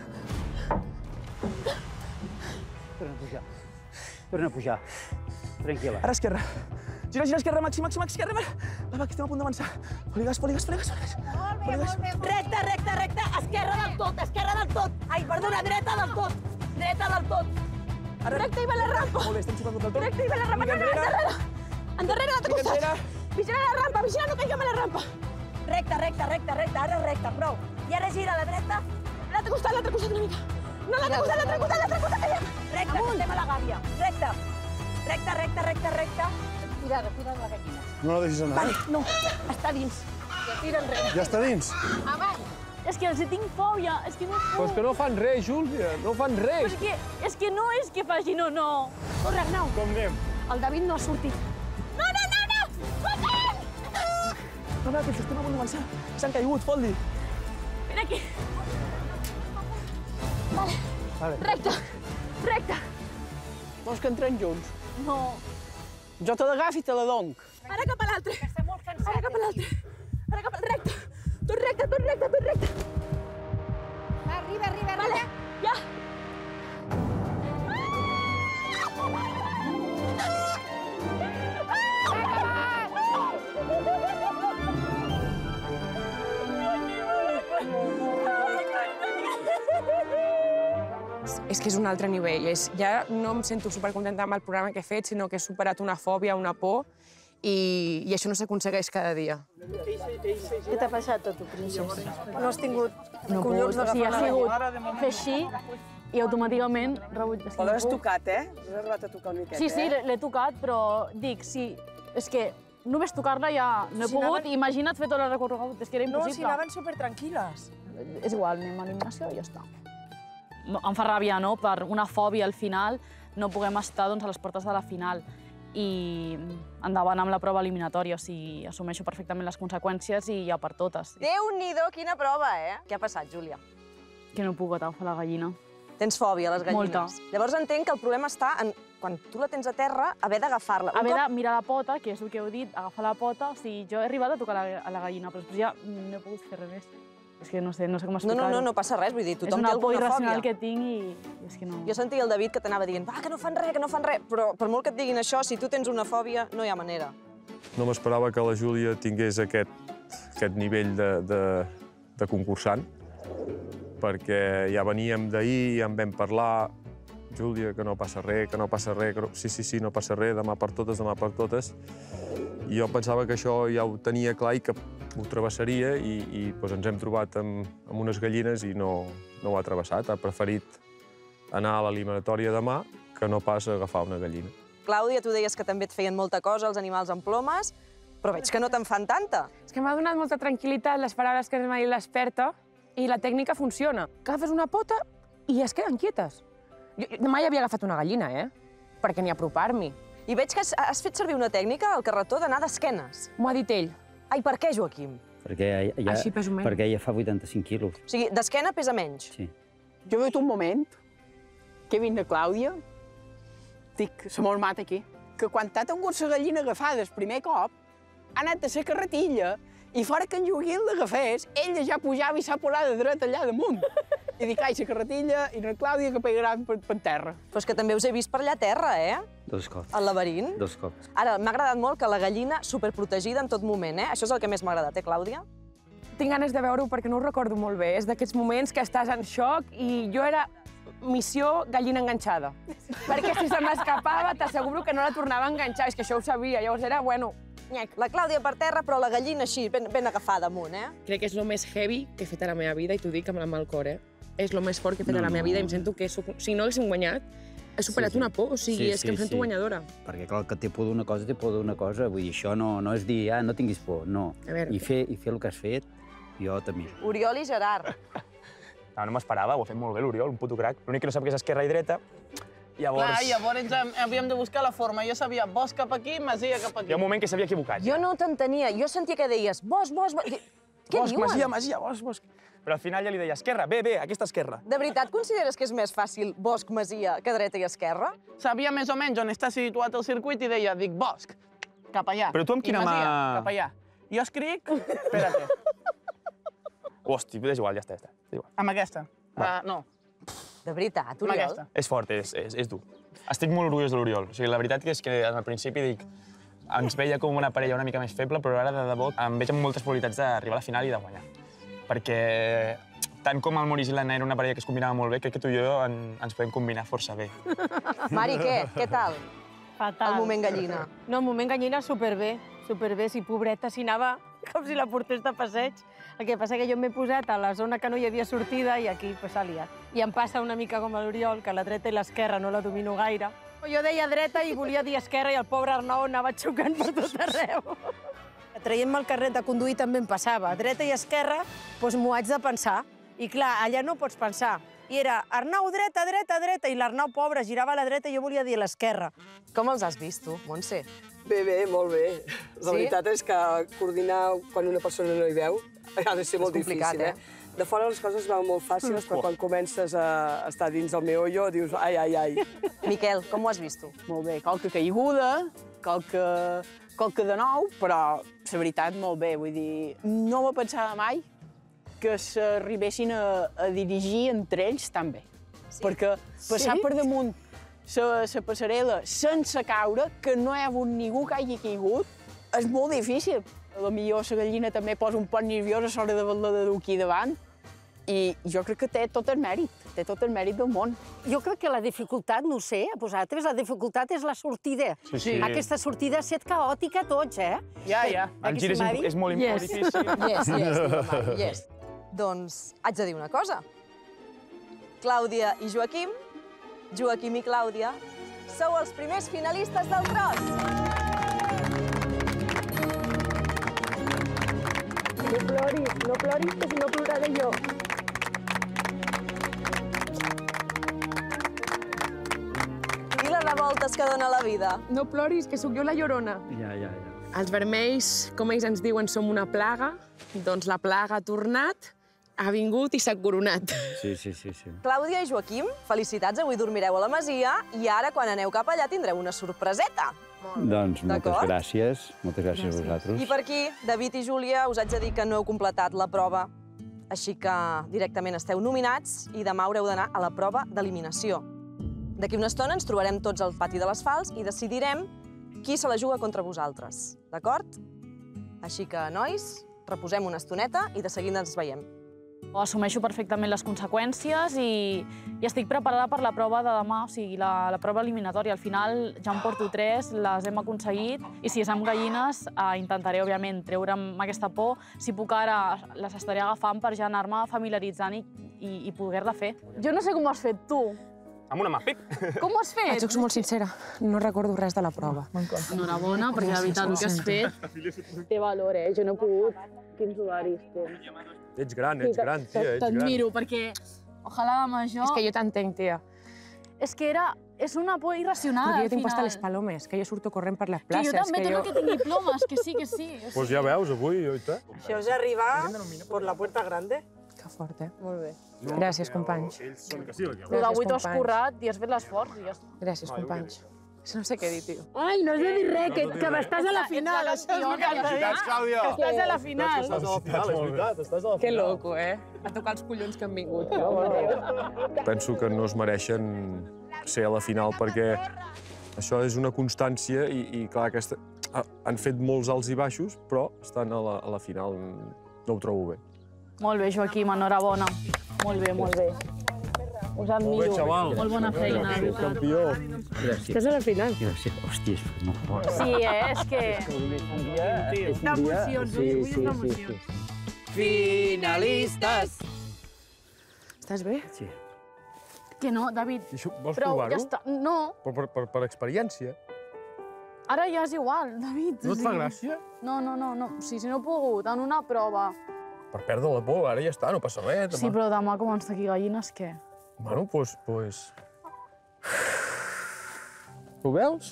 Speaker 4: Torna a pujar. Torna a pujar. Tranquil·la.
Speaker 1: Ara esquerra. Gira, gira, esquerra, màxim, màxim, esquerra. Va, va, que estem a punt d'avançar. Polígas, polígas, polígas, polígas.
Speaker 14: Molt bé, molt bé.
Speaker 12: Recte, recte, recte, esquerra del tot, esquerra del tot. Ai, perdona, dreta del tot. Dreta del tot. Recte i ve la rampa.
Speaker 1: Molt bé, estem xupant contra el torn.
Speaker 12: Recte i ve la rampa.
Speaker 1: Mica
Speaker 12: Enrere,
Speaker 1: enrere.
Speaker 12: enrere. Endarrere, a l'altre
Speaker 1: Mica
Speaker 12: costat.
Speaker 1: enrere.
Speaker 12: Vigila la rampa, vigila, no caiguem a la rampa. Recte, recte, recte, recte, ara recte, prou. I ara gira a la dreta. A l'altre costat, a l'altre costat una mica. No, a l'altre costat, a l'altre costat, a l'altre costat, caiem. Recte, que estem a la gàbia. Recte. Recte, recte, recte, recte. Tirada, tirada la gallina.
Speaker 8: No la deixis anar,
Speaker 12: Vale,
Speaker 8: eh?
Speaker 12: no, està dins. Ja tira enrere.
Speaker 8: Ja està dins?
Speaker 12: Avall.
Speaker 2: És que els tinc fòbia, és que no puc.
Speaker 6: Però és que no fan res, Júlia, no fan res.
Speaker 2: És que, és que no és que faci no, no.
Speaker 12: Corre, Arnau.
Speaker 6: Com anem?
Speaker 12: El David no ha sortit. No, no, no, no! Fotem!
Speaker 1: No, no, que el sistema vol avançar. S'han caigut, Foldi.
Speaker 2: Ven aquí.
Speaker 12: Vale.
Speaker 1: Vale.
Speaker 12: Recte, recte.
Speaker 11: Vols que entrem junts?
Speaker 2: No.
Speaker 11: Jo te l'agafo i te la donc.
Speaker 12: Ara cap a l'altre. Ara cap a l'altre. Ara cap al recte. Tot recte, tot recte, tot recte.
Speaker 14: Va, arriba, arriba,
Speaker 12: Vale,
Speaker 14: arriba.
Speaker 12: ja.
Speaker 7: És que és un altre nivell. És, ja no em sento supercontenta amb el programa que he fet, sinó que he superat una fòbia, una por, i, i això no s'aconsegueix cada dia.
Speaker 12: Què t'ha passat a tu, princesa? No has tingut
Speaker 2: No puc,
Speaker 12: collons
Speaker 2: o sigui, ha
Speaker 12: d'agafar
Speaker 2: sigut fer així i automàticament rebuig.
Speaker 13: Però l'has tocat, eh? Has arribat a tocar una miqueta,
Speaker 2: Sí, sí,
Speaker 13: eh?
Speaker 2: l'he tocat, però dic, sí, és que només tocar-la ja no he
Speaker 12: Si
Speaker 2: pogut.
Speaker 12: anaven-
Speaker 2: Imagina't fer tot el recorregut, és que era
Speaker 12: No,
Speaker 2: impossible.
Speaker 12: si anaven supertranquil·les.
Speaker 2: És igual, anem a eliminació i ja està. Em fa ràbia, no?, per una fòbia al final, no puguem estar doncs, a les portes de la final. I endavant amb la prova eliminatòria, o sigui, assumeixo perfectament les conseqüències i ja per totes.
Speaker 3: Déu-n'hi-do, quina prova, eh? Què ha passat, Júlia?
Speaker 2: Que no puc agafar la gallina.
Speaker 3: Tens fòbia a les gallines.
Speaker 2: Molta.
Speaker 3: Llavors entenc que el problema està en, quan tu la tens a terra, haver d'agafar-la. Un
Speaker 2: Haver
Speaker 3: cop-
Speaker 2: de mirar la pota, que és el que heu dit, agafar la pota, o sigui, jo he arribat a tocar la, a la gallina, però després ja no he pogut fer res més. És que no sé, no sé com
Speaker 3: No,
Speaker 2: explicar-ho.
Speaker 3: no, no, no passa res, vull dir, tothom
Speaker 2: és
Speaker 3: té
Speaker 2: una por
Speaker 3: alguna
Speaker 2: irracional
Speaker 3: fòbia.
Speaker 2: que tinc i, i és que no...
Speaker 3: Jo sentia el David que t'anava dient, va, que no fan res, que no fan res, però per molt que et diguin això, si tu tens una fòbia, no hi ha manera.
Speaker 6: No m'esperava que la Júlia tingués aquest, aquest nivell de, de, de concursant, perquè ja veníem d'ahir, ja en vam parlar, Júlia, que no passa res, que no passa res, que no... sí, sí, sí, no passa res, demà per totes, demà per totes. I jo pensava que això ja ho tenia clar i que ho travessaria i, i doncs ens hem trobat amb, amb unes gallines i no, no ho ha travessat. Ha preferit anar a l'eliminatòria demà que no pas agafar una gallina.
Speaker 3: Clàudia, tu deies que també et feien molta cosa els animals amb plomes, però veig que no te'n fan tanta.
Speaker 7: És que m'ha donat molta tranquil·litat les paraules que m'ha dit l'experta i la tècnica funciona. Agafes una pota i es queden quietes. Jo mai havia agafat una gallina, eh? Perquè ni apropar-m'hi.
Speaker 3: I veig que has, has fet servir una tècnica al carretó d'anar d'esquenes.
Speaker 7: M'ho ha dit ell.
Speaker 3: Ai, per què, Joaquim?
Speaker 4: Perquè ja,
Speaker 7: Així peso menys.
Speaker 4: perquè ja fa vuitanta-cinc quilos.
Speaker 3: O sigui, d'esquena pesa menys.
Speaker 4: Sí.
Speaker 11: Jo he veig un moment que vinc de Clàudia, dic, se mos mata aquí, que quan t'ha tingut la gallina agafada el primer cop, ha anat a la carretilla i fora que en Joaquim l'agafés, ella ja pujava i s'ha posat de dret allà damunt. I dic, ai, la carretilla i la Clàudia que pegaran per, per terra.
Speaker 3: Però és que també us he vist per allà a terra, eh?
Speaker 4: Dos cops.
Speaker 3: Al laberint.
Speaker 4: Dos cops.
Speaker 3: Ara, m'ha agradat molt que la gallina superprotegida en tot moment, eh? Això és el que més m'ha agradat, eh, Clàudia?
Speaker 7: Tinc ganes de veure-ho perquè no ho recordo molt bé. És d'aquests moments que estàs en xoc i jo era missió gallina enganxada. Perquè si se m'escapava, t'asseguro que no la tornava a enganxar. És que això ho sabia. Llavors era, bueno...
Speaker 3: Nyec. La Clàudia per terra, però la gallina així, ben, ben agafada amunt, eh?
Speaker 7: Crec que és el més heavy que he fet a la meva vida i t'ho dic amb la mà al cor, eh? És el més fort que he fet
Speaker 4: No,
Speaker 7: a la meva
Speaker 4: no.
Speaker 7: vida i em sento que, si no haguéssim guanyat, he superat
Speaker 4: Sí, sí.
Speaker 7: una por. O sigui,
Speaker 4: Sí,
Speaker 7: és
Speaker 4: sí,
Speaker 7: que em sento
Speaker 4: sí.
Speaker 7: guanyadora.
Speaker 4: Perquè, clar, el que té por d'una cosa, té por d'una cosa. Vull dir, això no, no és dir, ah, no tinguis por, no.
Speaker 7: A veure.
Speaker 4: I fer, I fer el que has fet, jo t'admiro.
Speaker 3: Oriol i Gerard.
Speaker 1: No, no m'esperava, ho ha fet molt bé l'Oriol, un puto crac. L'únic que no sap que és esquerra i dreta. Llavors...
Speaker 11: Clar, llavors hem, havíem de buscar la forma. Jo sabia bosc cap aquí, masia cap aquí.
Speaker 1: Hi ha un moment que s'havia equivocat.
Speaker 3: Jo no t'entenia. Jo sentia que deies bosc, bosc, bosc... Què
Speaker 1: Bosc,
Speaker 3: diuen?
Speaker 1: masia, masia, bosc, bosc. Però al final ja li deia esquerra, bé, bé, aquesta esquerra.
Speaker 3: De veritat consideres que és més fàcil bosc, masia, que dreta i esquerra?
Speaker 11: Sabia més o menys on està situat el circuit i deia, dic, bosc, cap allà.
Speaker 1: Però tu amb quina
Speaker 11: I masia,
Speaker 1: mà-
Speaker 11: cap allà. Jo escric... Espera't.
Speaker 1: Hosti, és igual, ja està, ja està. És igual.
Speaker 11: Amb aquesta. Uh, no.
Speaker 3: De veritat,
Speaker 11: Amb
Speaker 3: Oriol?
Speaker 11: aquesta.
Speaker 1: És fort, és, és, és dur. Estic molt orgullós de l'Oriol. O sigui, la veritat és que al principi dic, ens veia com una parella una mica més feble, però ara de debò em veig amb moltes probabilitats d'arribar a la final i de guanyar. Perquè
Speaker 15: tant com el Maurice i l'Anna era una parella que es combinava molt bé, crec que tu i jo ens podem combinar força bé.
Speaker 3: Mari, què? Què tal?
Speaker 10: Fatal.
Speaker 3: El moment gallina.
Speaker 10: No, el moment gallina superbé, superbé. Si pobreta, si anava com si la portés de passeig. El que passa que jo m'he posat a la zona que no hi havia sortida i aquí s'ha liat. I em passa una mica com a l'Oriol, que la dreta i l'esquerra no la domino gaire. Jo deia dreta i volia dir esquerra i el pobre Arnau anava xocant per tot arreu. Traient-me el carnet de conduir també em passava. Dreta i esquerra, doncs m'ho haig de pensar. I clar, allà no pots pensar. I era Arnau, dreta, dreta, dreta, i l'Arnau, pobre, girava a la dreta i jo volia dir a l'esquerra.
Speaker 3: Com els has vist, tu, Montse?
Speaker 13: Bé, bé, molt bé. La veritat és que coordinar quan una persona no hi veu ha de ser molt difícil, eh? De fora les coses van molt fàcils, però quan comences a estar dins del meollo dius ai, ai, ai.
Speaker 3: Miquel, com ho has vist, tu?
Speaker 11: Molt bé, qualque caiguda, qualque, qualque de nou, però la veritat molt bé. Vull dir, no me pensava mai que s'arribessin a, a dirigir entre ells tan bé. Sí? Perquè passar sí? per damunt la passarel·la sense caure, que no hi ha hagut ningú que hagi caigut, és molt difícil. Potser la gallina també posa un poc nerviosa a l'hora de haver-la de dur aquí davant, i jo crec que té tot el mèrit, té tot el mèrit del món.
Speaker 14: Jo crec que la dificultat, no sé, a vosaltres, la dificultat és la sortida.
Speaker 15: Sí, sí.
Speaker 14: Aquesta sortida ha estat caòtica a tots, eh?
Speaker 11: Ja, ja.
Speaker 15: El gir és, és molt yes. difícil.
Speaker 3: Yes, yes, diu la Mari, yes. Doncs haig de dir una cosa. Clàudia i Joaquim, Joaquim i Clàudia, sou els primers finalistes del tros.
Speaker 14: No ploris, no ploris, que si no ploraré jo.
Speaker 3: I les revoltes que dona la vida.
Speaker 7: No ploris, que sóc jo la llorona.
Speaker 4: Ja, ja, ja.
Speaker 7: Els vermells, com ells ens diuen, som una plaga, doncs la plaga ha tornat, ha vingut i s'ha coronat.
Speaker 4: Sí, sí, sí, sí.
Speaker 3: Clàudia i Joaquim, felicitats, avui dormireu a la Masia i ara, quan aneu cap allà, tindreu una sorpreseta.
Speaker 4: Doncs moltes gràcies, moltes gràcies a vosaltres.
Speaker 3: I per aquí, David i Júlia, us haig de dir que no heu completat la prova, així que directament esteu nominats i demà haureu d'anar a la prova d'eliminació. D'aquí una estona ens trobarem tots al pati de les Falls i decidirem qui se la juga contra vosaltres, d'acord? Així que, nois, reposem una estoneta i de seguida ens veiem.
Speaker 2: Assumeixo perfectament les conseqüències i, i estic preparada per la prova de demà, o sigui, la, la prova eliminatòria. Al final ja en porto tres, les hem aconseguit, i si és amb gallines eh, intentaré, òbviament, treure'm aquesta por. Si puc ara, les estaré agafant per ja anar-me familiaritzant i, i, i poder-la fer. Jo no sé com ho has fet tu.
Speaker 15: Amb una mà, pip!
Speaker 2: Com ho has fet?
Speaker 7: Et soc molt sincera, no recordo res de la prova.
Speaker 2: Enhorabona, perquè la veritat el que has fet té valor, eh? Jo no he pogut. Quins ovaris tens.
Speaker 6: Ets gran, ets gran, tia, ets gran.
Speaker 2: T'admiro, perquè ojalà de major...
Speaker 7: És que jo t'entenc, tia.
Speaker 2: És que era... És una por irracional, al final.
Speaker 7: Perquè jo tinc puestas les palomes, que jo surto corrent per les places.
Speaker 2: Que jo també tengo que tenir plomes, que sí, que sí.
Speaker 6: Pues ja veus, avui, oita.
Speaker 16: Això és arribar per la puerta grande.
Speaker 7: Que fort, eh?
Speaker 2: Molt bé.
Speaker 7: Gràcies, companys.
Speaker 2: Tu d'avui t'ho has currat i has fet l'esforç.
Speaker 7: Gràcies, companys. No sé què dir, tio.
Speaker 14: Ai, no has de dir res, que, que estàs a la final.
Speaker 2: Això és el que has de dir.
Speaker 6: Clàudia.
Speaker 2: Que estàs a la final.
Speaker 6: Estàs a la final, és veritat, estàs a la final.
Speaker 7: Que loco, eh? A tocar els collons que han vingut.
Speaker 6: Penso que no es mereixen ser a la final perquè això és una constància i, i clar, aquesta... han fet molts alts i baixos, però estan a la, a la final. No ho trobo bé.
Speaker 2: Molt bé, Joaquim, enhorabona. Molt bé, molt bé. Us admiro.
Speaker 6: Molt bé, xaval.
Speaker 2: Molt bona feina.
Speaker 6: Gràcies, campió.
Speaker 4: Gràcies.
Speaker 7: Estàs a la final.
Speaker 4: Gràcies. Hòstia, és molt fort.
Speaker 2: Sí, eh? És que...
Speaker 14: D'emocions, avui és d'emocions.
Speaker 11: Finalistes!
Speaker 7: Estàs bé?
Speaker 4: Sí.
Speaker 2: Que no, David.
Speaker 6: I això, vols
Speaker 2: Prou,
Speaker 6: provar-ho?
Speaker 2: ja està. No.
Speaker 6: Per, per, per, per experiència.
Speaker 2: Ara ja és igual, David.
Speaker 6: No et fa gràcia?
Speaker 2: No, no, no. no. Sí, si no he pogut, en una prova.
Speaker 6: Per perdre la por, ara ja està, no passa res. Demà.
Speaker 2: Sí, però demà, com ens d'aquí gallines, què?
Speaker 6: Bueno, doncs... Pues, ho veus?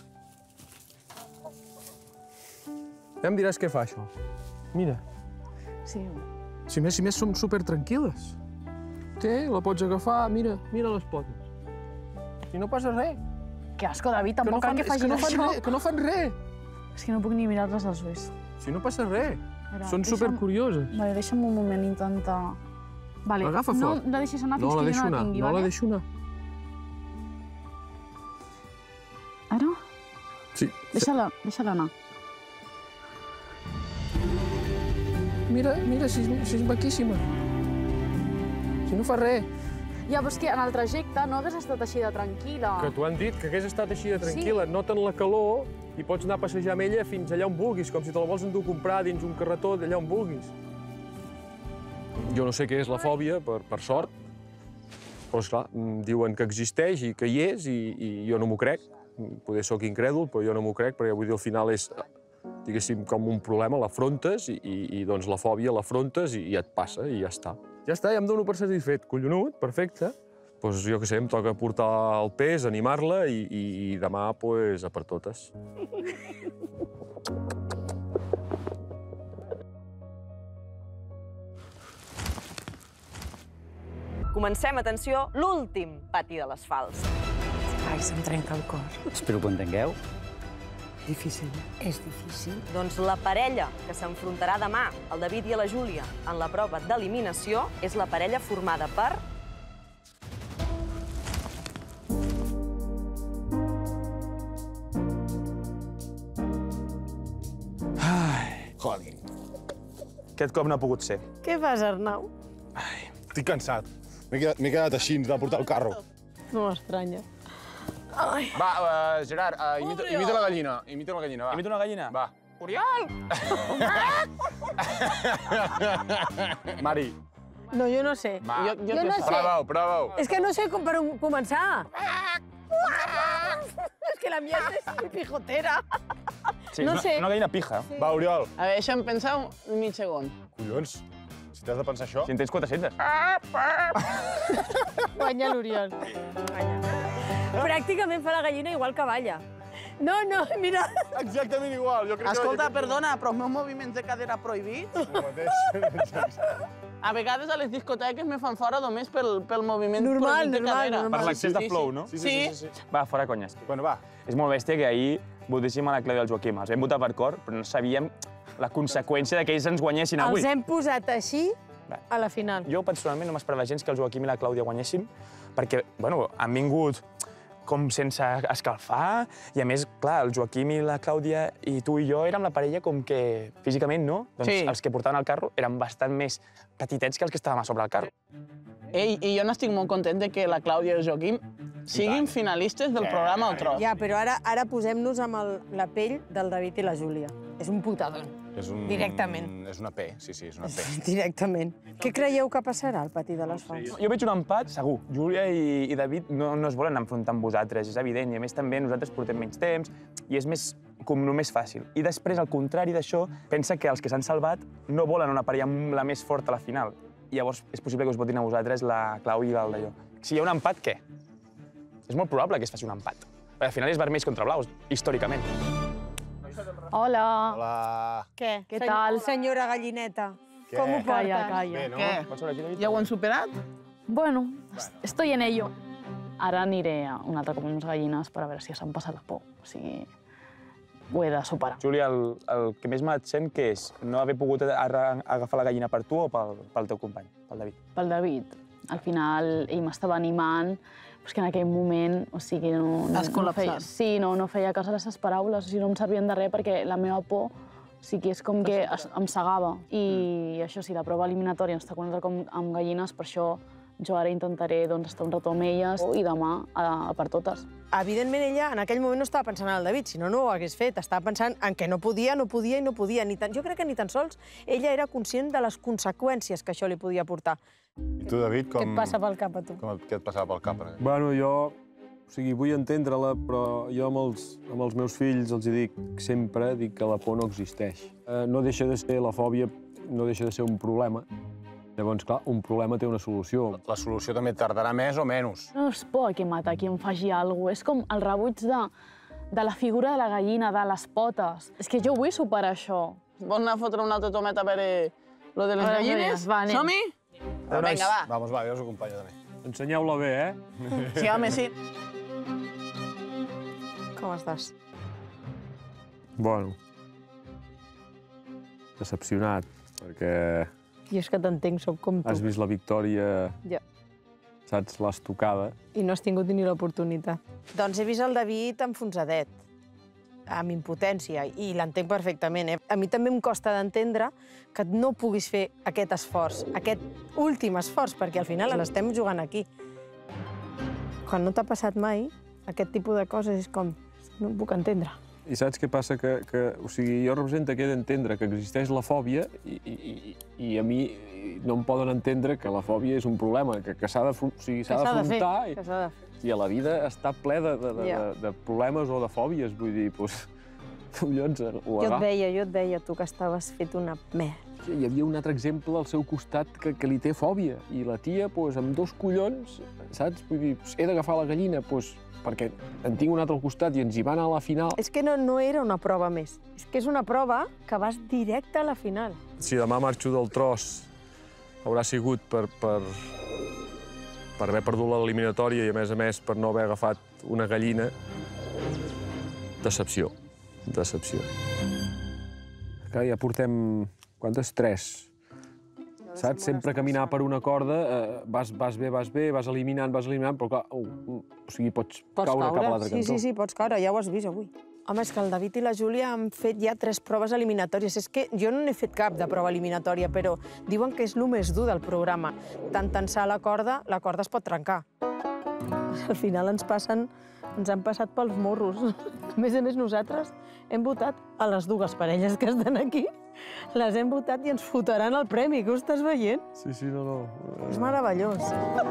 Speaker 6: Ja em diràs què fa, això. Mira.
Speaker 2: Sí.
Speaker 6: Si més, si més som supertranquil·les. Té, la pots agafar, mira, mira les potes. I no passa res.
Speaker 2: Que asco, David, tampoc cal que facin això.
Speaker 6: Que no fan res.
Speaker 2: És que no puc ni mirar-les als ulls.
Speaker 6: Si no passa res.
Speaker 2: Ara,
Speaker 6: Són
Speaker 2: deixa'm...
Speaker 6: supercurioses.
Speaker 2: Vale, deixa'm un moment intentar... Vale.
Speaker 6: L'agafa fort.
Speaker 2: No la deixis anar fins
Speaker 6: no,
Speaker 2: que jo no la
Speaker 6: anar.
Speaker 2: tingui,
Speaker 6: no
Speaker 2: vale?
Speaker 6: No la deixo anar.
Speaker 2: Ara?
Speaker 6: Sí.
Speaker 2: Deixa-la, deixa-la anar.
Speaker 6: Mira, mira, si és, si és maquíssima.
Speaker 17: Aquí no fa res.
Speaker 2: Ja, però és que en el trajecte no hagués estat així de tranquil·la.
Speaker 6: Que t'ho han dit, que hagués estat així de tranquil·la. Et noten la calor i pots anar a passejar amb ella fins allà on vulguis, com si te la vols endur a comprar dins un carretó d'allà on vulguis. Jo no sé què és la fòbia, per sort, però, esclar, diuen que existeix i que hi és i jo no m'ho crec. Poder soc incrèdul, però jo no m'ho crec, perquè vull dir, al final és, diguéssim, com un problema, l'afrontes i doncs la fòbia l'afrontes i et passa i ja està. Ja està, ja em dono per satisfet. Collonut, perfecte. Doncs jo què sé, em toca portar el pes, animar-la i demà, doncs, a per totes.
Speaker 3: Comencem, atenció, l'últim pati de les Falls.
Speaker 7: Ai, se'm trenca el cor.
Speaker 4: Espero que ho entengueu.
Speaker 7: Difícil.
Speaker 14: És difícil.
Speaker 3: Doncs la parella que s'enfrontarà demà, el David i la Júlia, en la prova d'eliminació, és la parella formada per...
Speaker 15: Ai, joli. Aquest cop no ha pogut ser.
Speaker 10: Què fas, Arnau?
Speaker 8: Estic cansat. M'he quedat, quedat així de portar el carro.
Speaker 10: No m'estranya.
Speaker 15: Va, uh, Gerard, uh, imita, imita la gallina. Imita una gallina, va. Imita una gallina? Va. Oriol! Mari.
Speaker 10: No, jo no sé.
Speaker 15: Va.
Speaker 10: Jo, jo no sé.
Speaker 15: Prova-ho, prova-ho.
Speaker 10: És que no sé com per on començar. És que la mia és pijotera.
Speaker 15: Sí,
Speaker 10: no
Speaker 15: és una,
Speaker 10: sé.
Speaker 15: una gallina pija.
Speaker 10: Sí.
Speaker 15: Va, Oriol.
Speaker 11: A veure, deixa'm pensar un mig segon.
Speaker 8: Collons, si t'has de pensar això...
Speaker 15: Si en tens quatre-centes.
Speaker 10: Guanya l'Oriol. Pràcticament fa la gallina igual que balla. No, no, mira.
Speaker 15: Exactament igual. Jo crec
Speaker 11: Escolta,
Speaker 15: que...
Speaker 11: perdona, però els meus moviments de cadera prohibits?
Speaker 8: El mateix.
Speaker 11: A vegades a les discoteques me fan fora només pel, pel moviment
Speaker 10: normal,
Speaker 11: prohibit de
Speaker 10: normal,
Speaker 11: cadera.
Speaker 10: normal.
Speaker 15: Per l'accés de flow, no?
Speaker 11: Sí, sí, sí. sí, sí.
Speaker 15: Va, fora conyes.
Speaker 8: Bueno, va.
Speaker 15: És molt bèstia que ahir votéssim a la Clàudia i al Joaquim. Els vam votar per cor, però no sabíem la conseqüència de que ells ens guanyessin avui.
Speaker 10: Els hem posat així a la final.
Speaker 15: Jo, personalment, no m'esperava gens que el Joaquim i la Clàudia guanyessin, perquè, bueno, han vingut com sense escalfar, i a més, clar, el Joaquim i la Clàudia i tu i jo érem la parella com que físicament, no? Doncs
Speaker 11: Sí.
Speaker 15: els que portaven el carro eren bastant més petitets que els que estàvem a sobre el carro.
Speaker 11: Ei, i jo n'estic molt content de que la Clàudia i el Joaquim siguin finalistes del programa El Tros.
Speaker 10: Ja, però ara, ara posem-nos amb el, la pell del David i la Júlia. És un putadón.
Speaker 8: És un...
Speaker 10: Directament.
Speaker 8: És una P, sí, sí, és una P.
Speaker 10: Directament. Què creieu que passarà al pati de les Falls?
Speaker 15: Jo veig un empat, segur. Júlia i, i David no, no es volen enfrontar amb vosaltres, és evident. I a més també nosaltres portem menys temps i és més, com el més fàcil. I després, al contrari d'això, pensa que els que s'han salvat no volen una parella amb la més forta a la final. I llavors és possible que us votin a vosaltres la Clau i el d'allò. Si hi ha un empat, què? És molt probable que es faci un empat. Perquè al final és vermells contra blaus, històricament.
Speaker 2: Hola.
Speaker 8: Hola.
Speaker 10: Què?
Speaker 2: Què
Speaker 10: Sen-
Speaker 2: tal?
Speaker 10: Senyora Gallineta,
Speaker 8: Què?
Speaker 10: com ho portes?
Speaker 2: Calla, calla.
Speaker 8: Bé, no?
Speaker 11: Què? Ja ho han superat?
Speaker 2: Bueno, estoy en ello. Ara aniré a un altre cop amb unes gallines per a veure si s'han passat la por. O sigui, ho he de superar.
Speaker 15: Júlia, el, el que més m'ha sent que és no haver pogut ara agafar la gallina per tu o pel, pel teu company, pel David?
Speaker 2: Pel David. Al final, ell m'estava animant, però és que en aquell moment, o sigui, no... no
Speaker 10: Has
Speaker 2: no
Speaker 10: col·lapsat.
Speaker 2: feia, sí, no, no feia cas a les seves paraules, o sigui, no em servien de res perquè la meva por, o sigui, és com que es, em cegava. I això sí, la prova eliminatòria ens toca un altre cop amb gallines, per això jo ara intentaré doncs, estar un rato amb elles i demà a, a per totes.
Speaker 10: Evidentment, ella en aquell moment no estava pensant en el David, si no, no ho hagués fet. Estava pensant en que no podia, no podia i no podia. Ni tan, jo crec que ni tan sols ella era conscient de les conseqüències que això li podia portar.
Speaker 8: I tu, David, com...
Speaker 10: Què et passa pel cap a tu?
Speaker 8: Com, què et passava pel cap?
Speaker 6: Bueno, jo... O sigui, vull entendre-la, però jo amb els, amb els meus fills els hi dic sempre dic que la por no existeix. Eh, no deixa de ser, la fòbia no deixa de ser un problema. Llavors, clar, un problema té una solució.
Speaker 8: La solució també tardarà més o menys.
Speaker 2: No és por que mata qui em faci alguna cosa. És com el rebuig de, de la figura de la gallina, de les potes. És que jo vull superar això.
Speaker 11: Vols anar a fotre una altra tometa a veure lo de les
Speaker 2: A veure,
Speaker 11: gallines?
Speaker 2: va, anem.
Speaker 11: Som-hi? Vinga, va.
Speaker 8: Vamos, va, jo us acompanyo també.
Speaker 6: Ensenyeu-la bé, eh?
Speaker 11: Sí, home, sí.
Speaker 10: Com estàs?
Speaker 6: Bueno. Decepcionat, perquè
Speaker 10: I és que t'entenc, soc com tu.
Speaker 6: has vist la victòria,
Speaker 10: Ja.
Speaker 6: saps, l'estocada.
Speaker 10: I no has tingut ni l'oportunitat. Doncs he vist el David enfonsadet. amb impotència, i l'entenc perfectament. A mi també em costa d'entendre que no puguis fer aquest esforç, aquest últim esforç, perquè al final l'estem jugant aquí. Quan no t'ha passat mai, aquest tipus de coses és com... no ho puc entendre.
Speaker 6: I saps què passa? Que, o sigui, jo represento que he d'entendre que existeix la fòbia i a mi no em poden entendre que la fòbia és un problema, que s'ha d'afrontar i a la vida està ple de problemes o de fòbies, vull dir, doncs, collons, ho
Speaker 10: agafo. Jo et veia, jo et veia, tu que estaves fet una merda.
Speaker 6: Hi havia un altre exemple al seu costat que li té fòbia, i la tia, amb dos collons, saps? Vull dir, he d'agafar la gallina, perquè en tinc un altre al costat i ens hi va anar a la final.
Speaker 10: És que no era una prova més, és que és una prova que vas directe a la final.
Speaker 6: Si demà marxo del tros, haurà sigut per per haver perdut l'eliminatòria i, a més a més, per no haver agafat una gallina. Decepció. Decepció. Clar, ja portem... Quantes? Tres. Saps? Sempre caminar per una corda, vas bé, vas bé, vas eliminant, vas eliminant, però clar, o sigui, pots caure cap a l'altre cantó.
Speaker 10: Sí, sí, sí, pots caure, ja ho has vist avui. Home, és que el David i la Júlia han fet ja tres proves eliminatòries. És que jo no n'he fet cap de prova eliminatòria, però diuen que és el més dur del programa. Tant tensar la corda, la corda es pot trencar. Al final ens passen, ens han passat pels morros. A més a més, nosaltres hem votat a les dues parelles que estan aquí. Les hem votat i ens fotran el premi, que ho estàs veient?
Speaker 6: Sí, sí, no, no.
Speaker 10: És meravellós.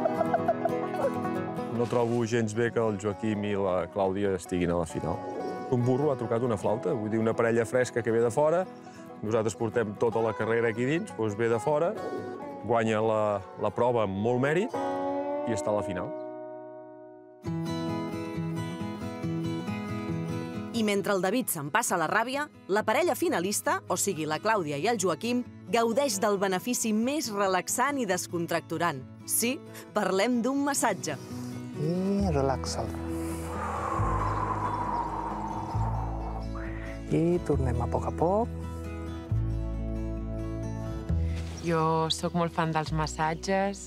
Speaker 6: No trobo gens bé que el Joaquim i la Clàudia estiguin a la final. Un burro ha trucat una flauta, vull dir, una parella fresca que ve de fora, nosaltres portem tota la carrera aquí dins, doncs ve de fora, guanya la prova amb molt mèrit i està a la final.
Speaker 3: I mentre el David se'n passa la ràbia, la parella finalista, o sigui, la Clàudia i el Joaquim, gaudeix del benefici més relaxant i descontracturant. Sí, parlem d'un massatge.
Speaker 17: I relaxa'l. I tornem a poc a poc.
Speaker 7: Jo sóc molt fan dels massatges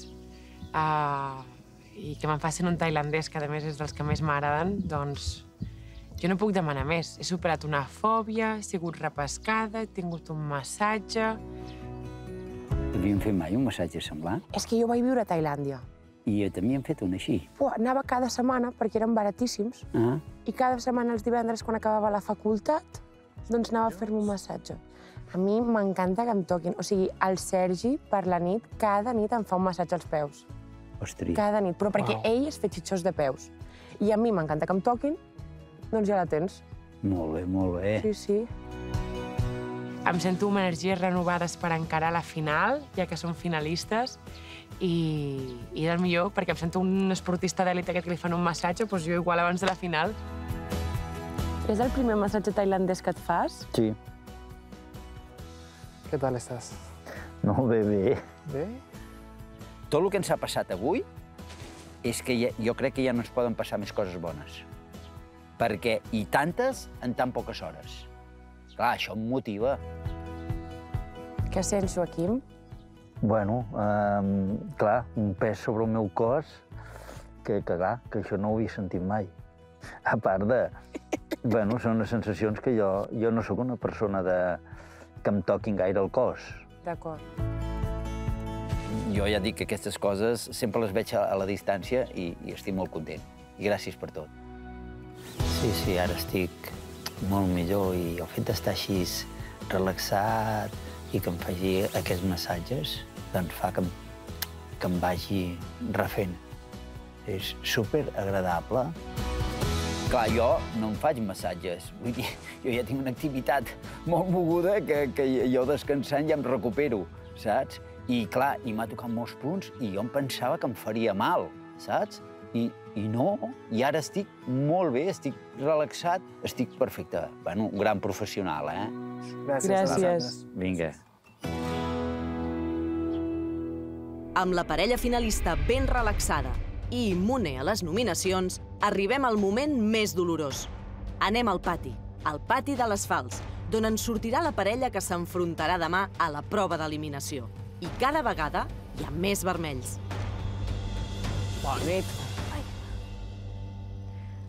Speaker 7: i que me'n facin un tailandès, que a més és dels que més m'agraden, doncs jo no puc demanar més. He superat una fòbia, he sigut repescada, he tingut un massatge...
Speaker 4: Havíem fet mai un massatge semblant?
Speaker 7: És que jo vaig viure a Tailàndia.
Speaker 4: I també hem fet un així?
Speaker 7: Anava cada setmana perquè eren baratíssims. I cada setmana els divendres, quan acabava la facultat, doncs anava a fer-me un massatge. A mi m'encanta que em toquin. O sigui, el Sergi, per la nit, cada nit em fa un massatge als peus.
Speaker 4: Ostri.
Speaker 7: Cada nit, però perquè ell és fetitxós de peus. I a mi m'encanta que em toquin, doncs ja la tens.
Speaker 4: Molt bé, molt bé.
Speaker 7: Sí, sí. Em sento amb energies renovades per encarar la final, ja que som finalistes, i és el millor, perquè em sento un esportista d'èlit aquest que li fan un massatge, doncs jo igual abans de la final. És el primer massatge tailandès que et fas?
Speaker 4: Sí.
Speaker 17: Què tal estàs?
Speaker 4: Molt bé, bé.
Speaker 17: Bé?
Speaker 4: Tot el que ens ha passat avui és que jo crec que ja no ens poden passar més coses bones. Perquè, i tantes, en tan poques hores. Clar, això em motiva.
Speaker 7: Què sents, Joaquim?
Speaker 4: Bueno, clar, un pes sobre el meu cos que, clar, que això no ho havia sentit mai. A part de... Bueno, són unes sensacions que jo no sóc una persona que em toquin gaire el cos.
Speaker 7: D'acord.
Speaker 4: Jo ja dic que aquestes coses sempre les veig a la distància i estic molt content. I gràcies per tot. Sí, sí, ara estic molt millor i el fet d'estar així relaxat i que em faci aquests massatges doncs fa que em vagi refent. És superagradable. Clar, jo no em faig massatges. Vull dir, jo ja tinc una activitat molt moguda que jo descansant ja em recupero, saps? I clar, i m'ha tocat molts punts i jo em pensava que em faria mal, saps? I no, i ara estic molt bé, estic relaxat, estic perfecte. Bueno, un gran professional, eh?
Speaker 7: Gràcies.
Speaker 4: Vinga.
Speaker 3: Amb la parella finalista ben relaxada i immune a les nominacions, arribem al moment més dolorós. Anem al pati, al pati de les Falç, d'on ens sortirà la parella que s'enfrontarà demà a la prova d'eliminació. I cada vegada hi ha més vermells.
Speaker 17: Bona nit.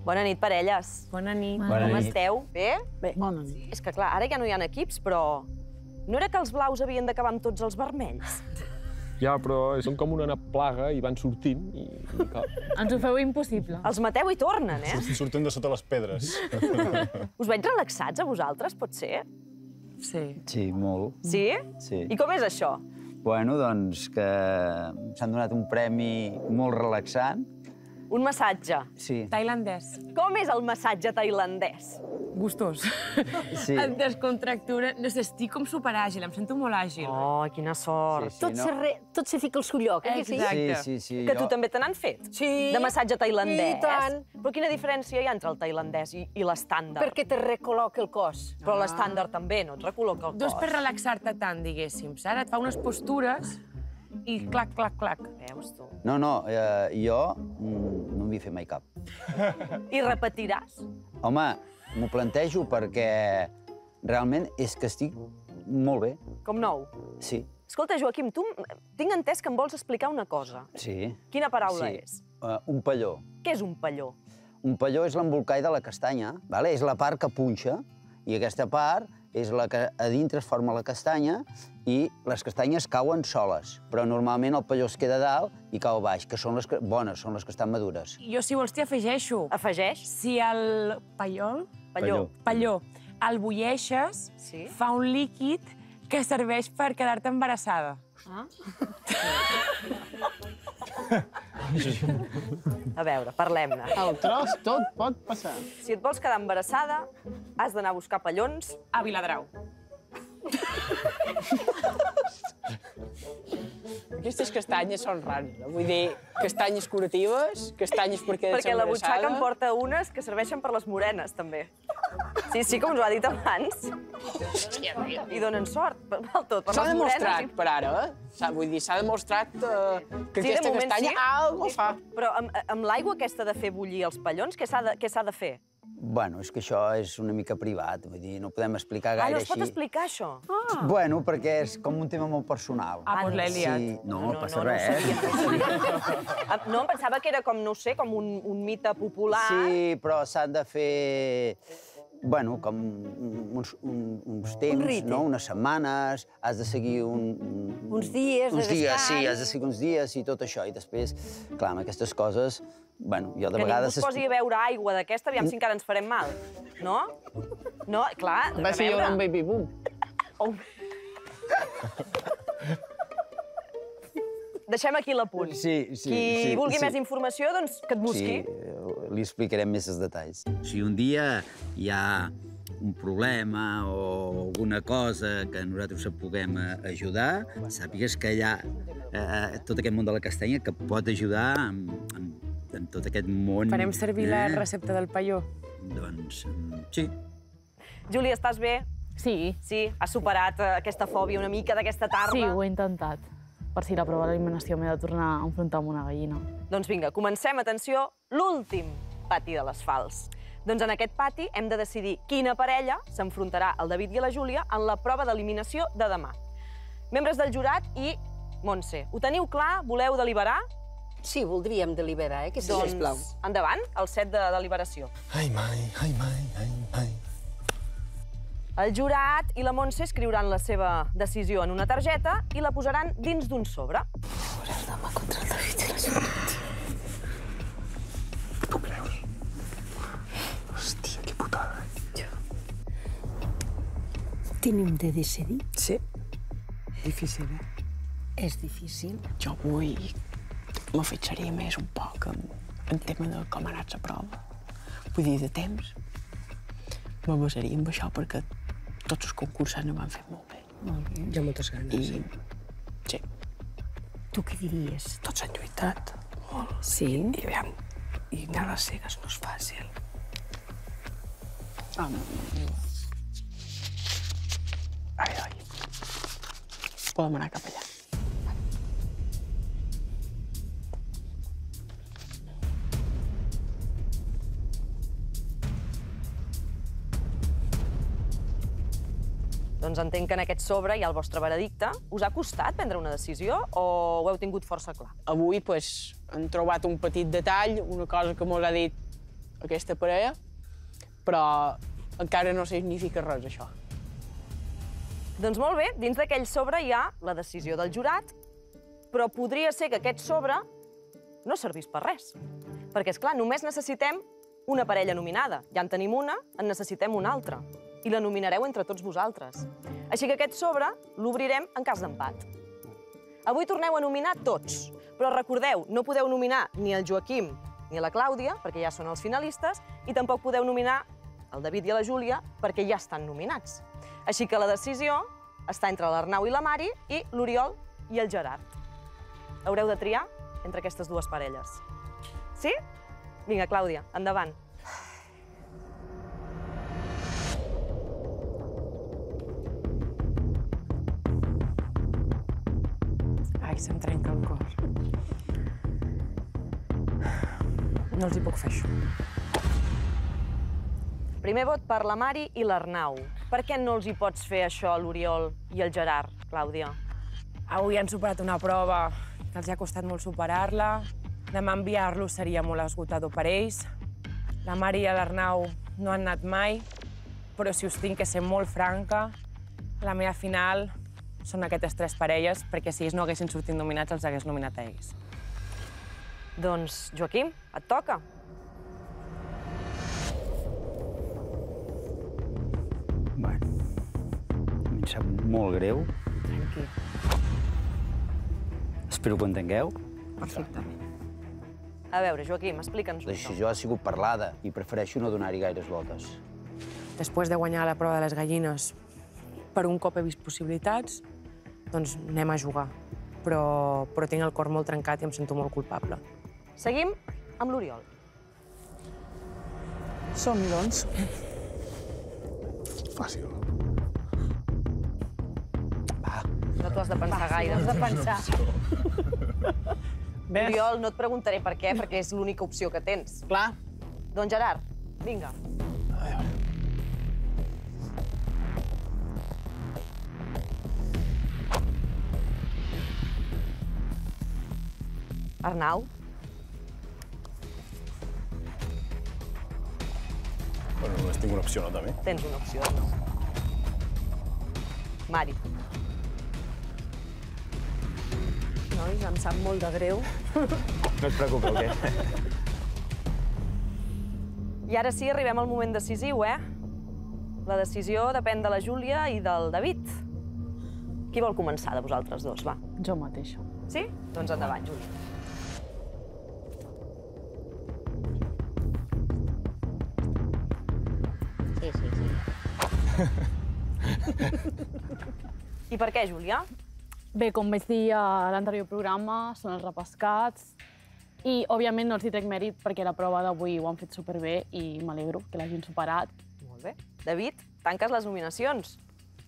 Speaker 3: Bona nit, parelles.
Speaker 10: Bona nit.
Speaker 3: Com esteu? Bé?
Speaker 10: Bé. Bona nit.
Speaker 3: És que, clar, ara ja no hi ha equips, però... No era que els blaus havien d'acabar amb tots els vermells?
Speaker 6: Ja, però són com una plaga i van sortint i...
Speaker 2: Ens ho feu impossible.
Speaker 3: Els mateu i tornen, eh?
Speaker 8: Surten de sota les pedres.
Speaker 3: Us veig relaxats a vosaltres, pot ser?
Speaker 10: Sí.
Speaker 4: Sí, molt.
Speaker 3: Sí?
Speaker 4: Sí.
Speaker 3: I com és això?
Speaker 4: Bueno, doncs que s'han donat un premi molt relaxant.
Speaker 3: Un massatge.
Speaker 4: Sí.
Speaker 10: Tailandès.
Speaker 3: Com és el massatge tailandès?
Speaker 10: Gustós.
Speaker 4: Sí.
Speaker 10: Et descontractura. No sé, estic com superàgil, em sento molt àgil.
Speaker 3: Oh, quina sort.
Speaker 4: Sí, sí,
Speaker 14: Tot,
Speaker 4: no?
Speaker 14: se re... Tot se fica al seu lloc, eh? que sí?
Speaker 10: Exacte.
Speaker 4: Sí, sí, sí.
Speaker 3: Que
Speaker 4: jo-
Speaker 3: tu també te n'han fet?
Speaker 14: Sí.
Speaker 3: De massatge tailandès?
Speaker 14: I tant.
Speaker 3: Però quina diferència hi ha entre el tailandès i, i l'estàndard?
Speaker 14: Perquè te recol·loca el cos.
Speaker 3: Però l'estàndard també, no et recol·loca el
Speaker 10: No és
Speaker 3: cos.
Speaker 10: per relaxar-te tant, diguéssim, saps? Et fa unes postures i clac, clac, clac.
Speaker 3: Veus, tu?
Speaker 4: No, no, eh, jo mm, no m'hi fer mai cap.
Speaker 3: I repetiràs?
Speaker 4: Home, m'ho plantejo perquè realment és que estic molt bé.
Speaker 3: Com nou?
Speaker 4: Sí,
Speaker 3: Escolta, Joaquim, tu tinc entès que em vols explicar una cosa.
Speaker 4: sí.
Speaker 3: Quina paraula
Speaker 4: sí.
Speaker 3: és?
Speaker 4: Uh, un palló.
Speaker 3: Què és un palló?
Speaker 4: Un palló és l'embolcall de la castanya, vale? És la part que punxa, i aquesta part és la que a dintre es forma la castanya i les castanyes cauen soles, però normalment el palló es queda a dalt i cau a baix, que són les que, bones, són les que estan madures.
Speaker 10: Jo, si vols, t'hi afegeixo.
Speaker 3: Afegeix?
Speaker 10: Si el pallol,
Speaker 3: Palló.
Speaker 10: palló, el bulleixes,
Speaker 3: Sí?
Speaker 10: fa un líquid que serveix per quedar-te embarassada.
Speaker 3: Ah? A veure, parlem-ne.
Speaker 11: El tros tot pot passar.
Speaker 3: Si et vols quedar embarassada, has d'anar a buscar pallons
Speaker 10: A Viladrau.
Speaker 11: Aquestes castanyes són rares, no? Vull dir, castanyes curatives, castanyes per quedar-se
Speaker 3: perquè la butxaca em
Speaker 11: embarassada.
Speaker 3: porta unes que serveixen per les morenes, també. Sí, sí, com us ho ha dit abans. I donen sort, per tot, per
Speaker 11: S'ha
Speaker 3: les morenes.
Speaker 11: demostrat, per ara, eh? S'ha- Vull dir, s'ha demostrat eh, que
Speaker 3: Sí, de
Speaker 11: aquesta
Speaker 3: moment
Speaker 11: castanya
Speaker 3: sí.
Speaker 11: algo fa.
Speaker 3: Però amb, amb l'aigua aquesta de fer bullir els pallons, què s'ha de, què s'ha de fer?
Speaker 4: Bueno, és que això és una mica privat, vull dir, no podem explicar
Speaker 3: Ah,
Speaker 4: gaire
Speaker 3: no es pot
Speaker 4: així.
Speaker 3: explicar, això? Ah.
Speaker 4: Bueno, perquè és com un tema molt personal.
Speaker 3: Ah, doncs l'he liat.
Speaker 4: Sí, no, no, passa
Speaker 3: no, no ho
Speaker 4: res.
Speaker 3: sabia. No, em pensava que era com, no ho sé, com un, un mite popular.
Speaker 4: Sí, però s'han de fer, bueno, com uns, un, uns temps,
Speaker 14: rite.
Speaker 4: no? Unes setmanes, has de seguir un... un
Speaker 14: Uns dies de
Speaker 4: uns dies,
Speaker 14: descans.
Speaker 4: sí, has de seguir uns dies i tot això. I després, clar, amb aquestes coses, bueno, jo de
Speaker 3: Que ningú
Speaker 4: vegades...
Speaker 3: es posi a beure aigua d'aquesta, aviam si encara ens farem mal. No? No, clar,
Speaker 11: Va ser hi haurà un baby boom.
Speaker 3: Oh. Deixem aquí l'apunt.
Speaker 4: Sí, sí,
Speaker 3: Qui
Speaker 4: sí,
Speaker 3: vulgui
Speaker 4: sí.
Speaker 3: més informació, doncs que et busqui.
Speaker 4: Sí, eh, li explicarem més els detalls. Si un dia hi ha un problema o alguna cosa que nosaltres et puguem eh, ajudar, sàpigues que hi ha eh, tot aquest món de la castanya que pot ajudar en, en, en tot aquest món...
Speaker 10: Farem servir la
Speaker 4: eh?
Speaker 10: recepta del palló.
Speaker 4: Doncs mm, sí.
Speaker 3: Júlia, estàs bé?
Speaker 2: Sí.
Speaker 3: Sí? Has superat eh, aquesta fòbia una mica d'aquesta tarda?
Speaker 2: Sí, ho he intentat. Per si la prova d'eliminació m'he de tornar a enfrontar amb una gallina.
Speaker 3: Doncs vinga, comencem, atenció, l'últim pati de les Falls. Doncs en aquest pati hem de decidir quina parella s'enfrontarà al David i a la Júlia en la prova d'eliminació de demà. Membres del jurat i Montse, ho teniu clar? Voleu deliberar?
Speaker 14: Sí, voldríem deliberar, eh? Que sí,
Speaker 3: Doncs,
Speaker 14: sisplau.
Speaker 3: endavant, el set de deliberació.
Speaker 8: Ai, mai, ai, mai, ai, ai.
Speaker 3: El jurat i la Montse escriuran la seva decisió en una targeta i la posaran dins d'un sobre.
Speaker 14: Jurar demà contra el David i la Júlia.
Speaker 8: Tu creus? Hòstia, que putada.
Speaker 14: Tenim de decidir.
Speaker 16: Sí. Difícil, eh?
Speaker 14: És difícil.
Speaker 18: Jo vull... m'afitxaria més un poc en, en tema de com ha anat la prova. Vull dir, de temps. Me basaria en això perquè tots els concursants ho van fer molt bé.
Speaker 16: Molt bé. Hi ha moltes ganes.
Speaker 18: I... sí.
Speaker 14: Tu què diries?
Speaker 18: Tots han lluitat molt.
Speaker 16: Sí?
Speaker 18: I aviam, i anar a les cegues no és fàcil. Ah, no, no. Ai, ai. Podem anar cap allà.
Speaker 3: Doncs entenc que en aquest sobre hi ha el vostre veredicte. Us ha costat prendre una decisió o ho heu tingut força clar?
Speaker 11: Avui pues, hem trobat un petit detall, una cosa que mos ha dit
Speaker 18: aquesta parella, però encara no significa res, això.
Speaker 3: Doncs molt bé, dins d'aquell sobre hi ha la decisió del jurat, però podria ser que aquest sobre no servís per res. Perquè, esclar, només necessitem una parella nominada. Ja en tenim una, en necessitem una altra. I la nominareu entre tots vosaltres. Així que aquest sobre l'obrirem en cas d'empat. Avui torneu a nominar tots, però recordeu, no podeu nominar ni el Joaquim ni la Clàudia, perquè ja són els finalistes, i tampoc podeu nominar el David i la Júlia, perquè ja estan nominats. Així que la decisió està entre l'Arnau i la Mari i l'Oriol i el Gerard. Haureu de triar entre aquestes dues parelles. Sí? Vinga, Clàudia, endavant.
Speaker 7: Ai, se'm trenca el cor. No els hi puc fer això.
Speaker 3: Primer vot per la Mari i l'Arnau. Per què no els hi pots fer això a l'Oriol i el Gerard, Clàudia?
Speaker 7: Avui han superat una prova que els ha costat molt superar-la. Demà enviar-los seria molt esgotador per ells. La Mari i l'Arnau no han anat mai, però si us tinc que ser molt franca, la meva final són aquestes tres parelles, perquè si ells no haguessin sortit nominats, els hagués nominat a ells.
Speaker 3: Doncs, Joaquim, et toca.
Speaker 4: Bueno, a mi em sap molt greu.
Speaker 7: Tranquil.
Speaker 4: Espero que ho entengueu.
Speaker 7: Perfectament.
Speaker 3: A veure, Joaquim, explica'ns-ho.
Speaker 4: La decisió ha sigut parlada i prefereixo no donar-hi gaires voltes.
Speaker 7: Després de guanyar la prova de les gallines, per un cop he vist possibilitats, doncs anem a jugar. Però, però tinc el cor molt trencat i em sento molt culpable.
Speaker 3: Seguim amb l'Oriol.
Speaker 18: Som-hi, doncs.
Speaker 8: Fàcil.
Speaker 3: Va. No t'ho has de pensar gaire.
Speaker 10: No has de pensar.
Speaker 3: Oriol, no et preguntaré per què, perquè és l'única opció que tens.
Speaker 18: Clar.
Speaker 3: Doncs Gerard, vinga. Arnau.
Speaker 8: Bueno, només tinc una opció, no, també?
Speaker 3: Tens una opció, Arnau. Mari.
Speaker 10: Nois, em sap molt de greu.
Speaker 15: No es preocupeu, què?
Speaker 3: I ara sí, arribem al moment decisiu, eh? La decisió depèn de la Júlia i del David. Qui vol començar de vosaltres dos, va?
Speaker 2: Jo mateixa.
Speaker 3: Sí? Doncs endavant, Júlia.
Speaker 14: Sí, sí, sí.
Speaker 3: I per què, Júlia?
Speaker 2: Bé, com vaig dir a l'anterior programa, són els repescats i, òbviament, no els hi trec mèrit perquè la prova d'avui ho han fet superbé i m'alegro que l'hagin superat.
Speaker 3: Molt bé. David, tanques les nominacions.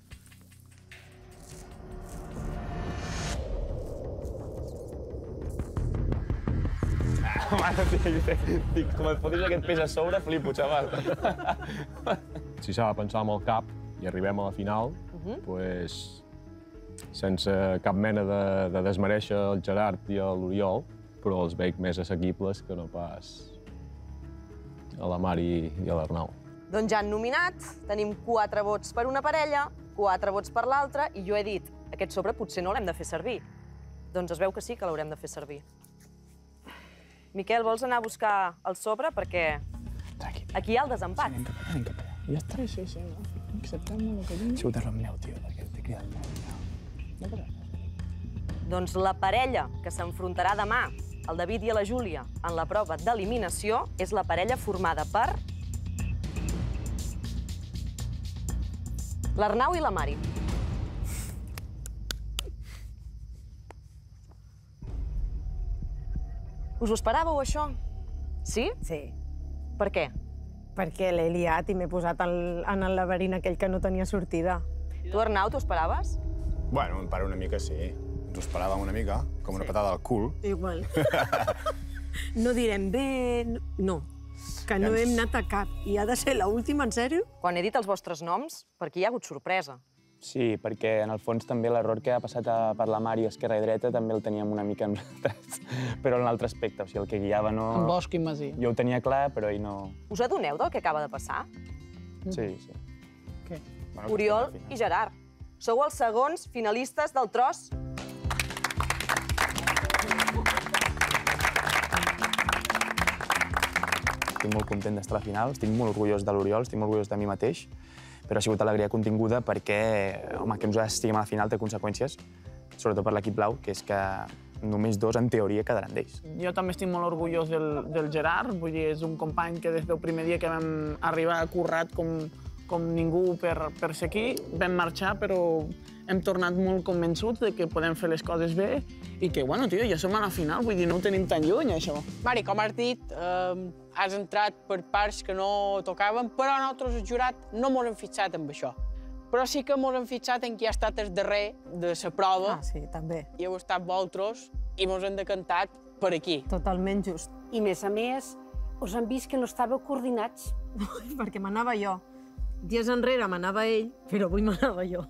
Speaker 15: Mare, dic, com et fotis aquest pes a sobre, flipo, xaval.
Speaker 6: Si s'ha de pensar amb el cap i arribem a la final, doncs, sense cap mena de, de desmereixer el Gerard i l'Oriol, però els veig més assequibles que no pas a la Mari i a l'Arnau.
Speaker 3: Doncs ja han nominat, tenim quatre vots per una parella, quatre vots per l'altra, i jo he dit, aquest sobre potser no l'hem de fer servir. Doncs es veu que sí que l'haurem de fer servir. Miquel, vols anar a buscar el sobre? Perquè aquí hi ha el desempat.
Speaker 17: Anem cap allà. Ja està. Sí, sí, sí. Acceptem-me el que digui. Ha sigut error meu, tio, perquè t'he cridat molt. No passa res.
Speaker 3: Doncs la parella que s'enfrontarà demà, el David i la Júlia, en la prova d'eliminació, és la parella formada per l'Arnau i la Mari. Us ho esperàveu, això? Sí?
Speaker 10: Sí.
Speaker 3: Per què?
Speaker 10: Perquè l'he liat i m'he posat en el laberint aquell que no tenia sortida.
Speaker 3: Tu, Arnau, t'ho esperaves?
Speaker 8: Bueno, em pare una mica sí. Ens ho esperàvem una mica, com una patada al cul.
Speaker 10: Igual. No direm bé... No, que no hem anat a cap. I ha de ser l'última, en sèrio?
Speaker 3: Quan he dit els vostres noms, per aquí hi ha hagut sorpresa.
Speaker 15: Sí, perquè en el fons també l'error que ha passat per la Mari esquerra i dreta també el teníem una mica nosaltres, però en l'altre aspecte, o sigui, el que guiava no...
Speaker 18: En Bosch i Masí.
Speaker 15: Jo ho tenia clar, però ell no...
Speaker 3: Us adoneu del que acaba de passar?
Speaker 15: Sí, sí.
Speaker 18: Què?
Speaker 3: Oriol i Gerard. Sou els segons finalistes del tros.
Speaker 15: Estic molt content d'estar a la final, estic molt orgullós de l'Oriol, estic molt orgullós de mi mateix, però ha sigut alegria continguda perquè, home, que nosaltres estiguem a la final té conseqüències, sobretot per l'equip blau, que és que només dos, en teoria, quedaran d'ells.
Speaker 11: Jo també estic molt orgullós del, del Gerard, vull dir, és un company que des del primer dia que vam arribar ha currat com, com ningú per, per ser aquí. Vam marxar, però hem tornat molt convençuts de que podem fer les coses bé i que, bueno, tio, ja som a la final, vull dir, no ho tenim tan lluny, això.
Speaker 18: Mari, com has dit, eh, has entrat per parts que no tocaven, però nosaltres, el jurat, no mos hem fixat amb això. Però sí que mos hem fixat en qui ha estat el darrer de la prova.
Speaker 10: Ah, sí, també.
Speaker 18: I heu estat vosaltres i mos hem decantat per aquí.
Speaker 10: Totalment just.
Speaker 14: I més a més, us han vist que no estàveu coordinats.
Speaker 10: Perquè m'anava jo. Dies enrere m'anava ell, però avui m'anava jo.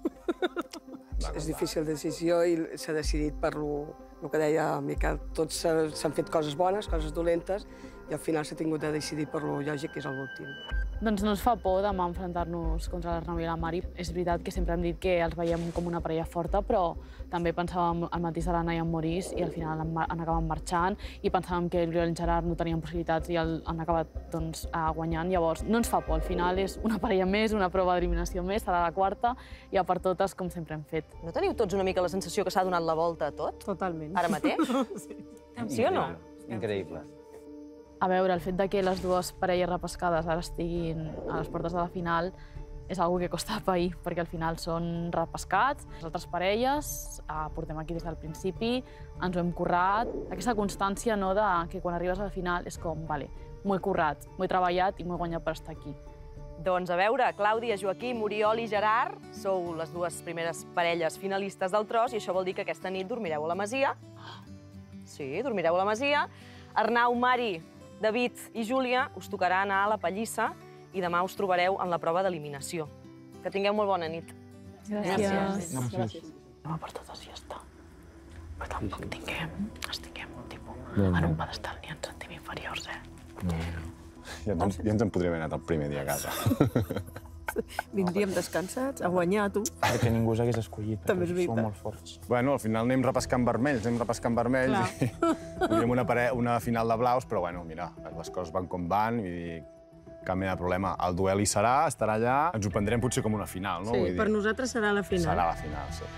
Speaker 13: És difícil decisió i s'ha decidit per lo, el que deia el Miquel. Tots s'han fet coses bones, coses dolentes, i al final s'ha tingut de decidir per lo lògic, que és l'últim.
Speaker 2: Doncs no ens fa por demà enfrontar-nos contra l'Arnau i la Mari. És veritat que sempre hem dit que els veiem com una parella forta, però també pensàvem el mateix de l'Anna i en Maurice i al final han acabat marxant i pensàvem que l'Oriol i en Gerard no tenien possibilitats i el, han acabat doncs, guanyant. Llavors, no ens fa por. Al final és una parella més, una prova d'eliminació més, serà la quarta i a per totes, com sempre hem fet.
Speaker 3: No teniu tots una mica la sensació que s'ha donat la volta a tot?
Speaker 10: Totalment.
Speaker 3: Ara mateix? Sí. Sí o no?
Speaker 4: Increïble.
Speaker 2: A veure, el fet de que les dues parelles repescades ara estiguin a les portes de la final és una cosa que costa pair, perquè al final són repescats. Les altres parelles eh, portem aquí des del principi, ens ho hem currat. Aquesta constància no, de que quan arribes a la final és com, vale, m'ho he currat, m'ho he treballat i m'ho he guanyat per estar aquí.
Speaker 3: Doncs a veure, Clàudia, Joaquim, Oriol i Gerard sou les dues primeres parelles finalistes del tros i això vol dir que aquesta nit dormireu a la Masia. Sí, dormireu a la Masia. Arnau, Mari, David i Júlia us tocarà anar a la pallissa i demà us trobareu en la prova d'eliminació. Que tingueu molt bona nit.
Speaker 2: Gràcies.
Speaker 18: Gràcies.
Speaker 2: Anem a per totes i ja està. Però tampoc tinguem, estiguem tipus, en un pedestal ni ens sentim inferiors, eh?
Speaker 8: Ja ens, ja ens en podríem anar el primer dia a casa.
Speaker 10: Vindríem descansats, a guanyar, tu.
Speaker 15: Perquè ningú s'hagués escollit,
Speaker 10: També és
Speaker 15: perquè som
Speaker 10: veritat.
Speaker 15: molt forts.
Speaker 8: Bueno, al final anem repescant vermells, anem repescant vermells. I volíem una, pare... una final de blaus, però bueno, mira, les coses van com van, vull dir, cap mena de problema. El duel hi serà, estarà allà, ens ho prendrem potser com una final, no?
Speaker 10: Sí,
Speaker 8: Vull dir,
Speaker 10: per nosaltres serà la final.
Speaker 8: serà la final, sí.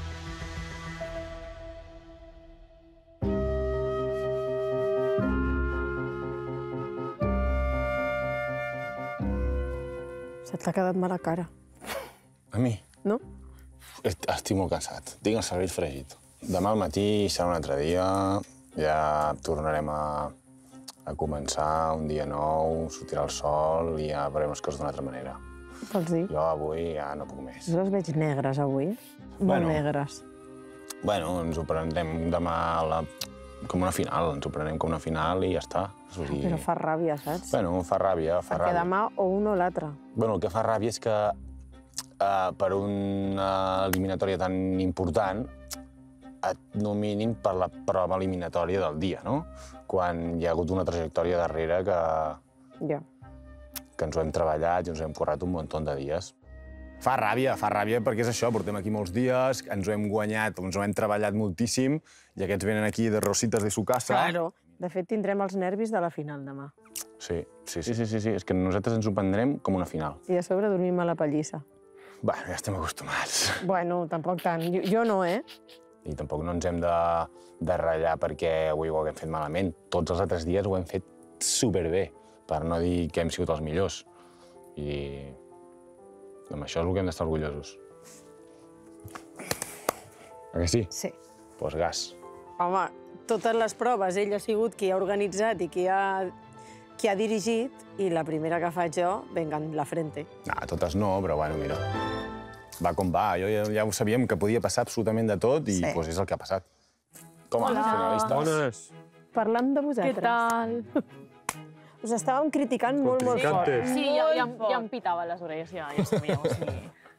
Speaker 10: Se t'ha quedat mala cara.
Speaker 8: A mi?
Speaker 10: No?
Speaker 8: Est- Estic molt cansat. Tinc el cervell fregit. Demà al matí serà un altre dia, ja tornarem a, a començar un dia nou, sortirà el sol i ja veurem les coses d'una altra manera.
Speaker 10: Vols dir?
Speaker 8: Jo avui ja no puc més.
Speaker 10: Jo les veig negres, avui. Molt
Speaker 8: Bueno.
Speaker 10: negres.
Speaker 8: Bueno, ens ho prendrem demà a la... com una final, ens ho prenem com una final i ja està. O sigui...
Speaker 10: Però fa ràbia, saps?
Speaker 8: Bueno, fa ràbia, fa
Speaker 10: Perquè
Speaker 8: ràbia.
Speaker 10: demà o un o l'altre.
Speaker 8: Bueno, el que fa ràbia és que uh, per una eliminatòria tan important et nominin per la prova eliminatòria del dia, no? Quan hi ha hagut una trajectòria darrere que,
Speaker 10: Ja.
Speaker 8: que ens ho hem treballat i ens ho hem currat un munt de dies. Fa ràbia, fa ràbia perquè és això, portem aquí molts dies, ens ho hem guanyat, ens ho hem treballat moltíssim i aquests venen aquí de rositas de su casa.
Speaker 10: Claro. De fet, tindrem els nervis de la final demà.
Speaker 8: Sí, sí, sí, sí, sí, sí. És que nosaltres ens ho prendrem com una final.
Speaker 10: I a sobre dormim a la pallissa.
Speaker 8: Bueno, ja estem acostumats.
Speaker 10: Bueno, tampoc tant. Jo, jo no, eh?
Speaker 8: I tampoc no ens hem de, de ratllar perquè avui ho haguem fet malament. Tots els altres dies ho hem fet superbé, per no dir que hem sigut els millors. I amb això és el que hem d'estar orgullosos. A que sí?
Speaker 10: Sí.
Speaker 8: Doncs pues gas.
Speaker 10: Home, totes les proves ell ha sigut qui ha organitzat i qui ha, qui ha dirigit, i la primera que faig jo, venga en la frente.
Speaker 8: No, totes no, però bueno, mira. Va com va. Jo ja, ja ho sabíem que podia passar absolutament de tot i
Speaker 10: Sí.
Speaker 8: pues, és el que ha passat. Com a
Speaker 10: Hola.
Speaker 8: finalistes.
Speaker 6: Bones.
Speaker 10: Parlant de vosaltres.
Speaker 2: Què tal?
Speaker 10: Us estàvem criticant molt, molt fort.
Speaker 6: Contrincantes.
Speaker 2: Sí, ja, ja, em- ja em pitava les orelles, ja, ja sabíem, o sigui...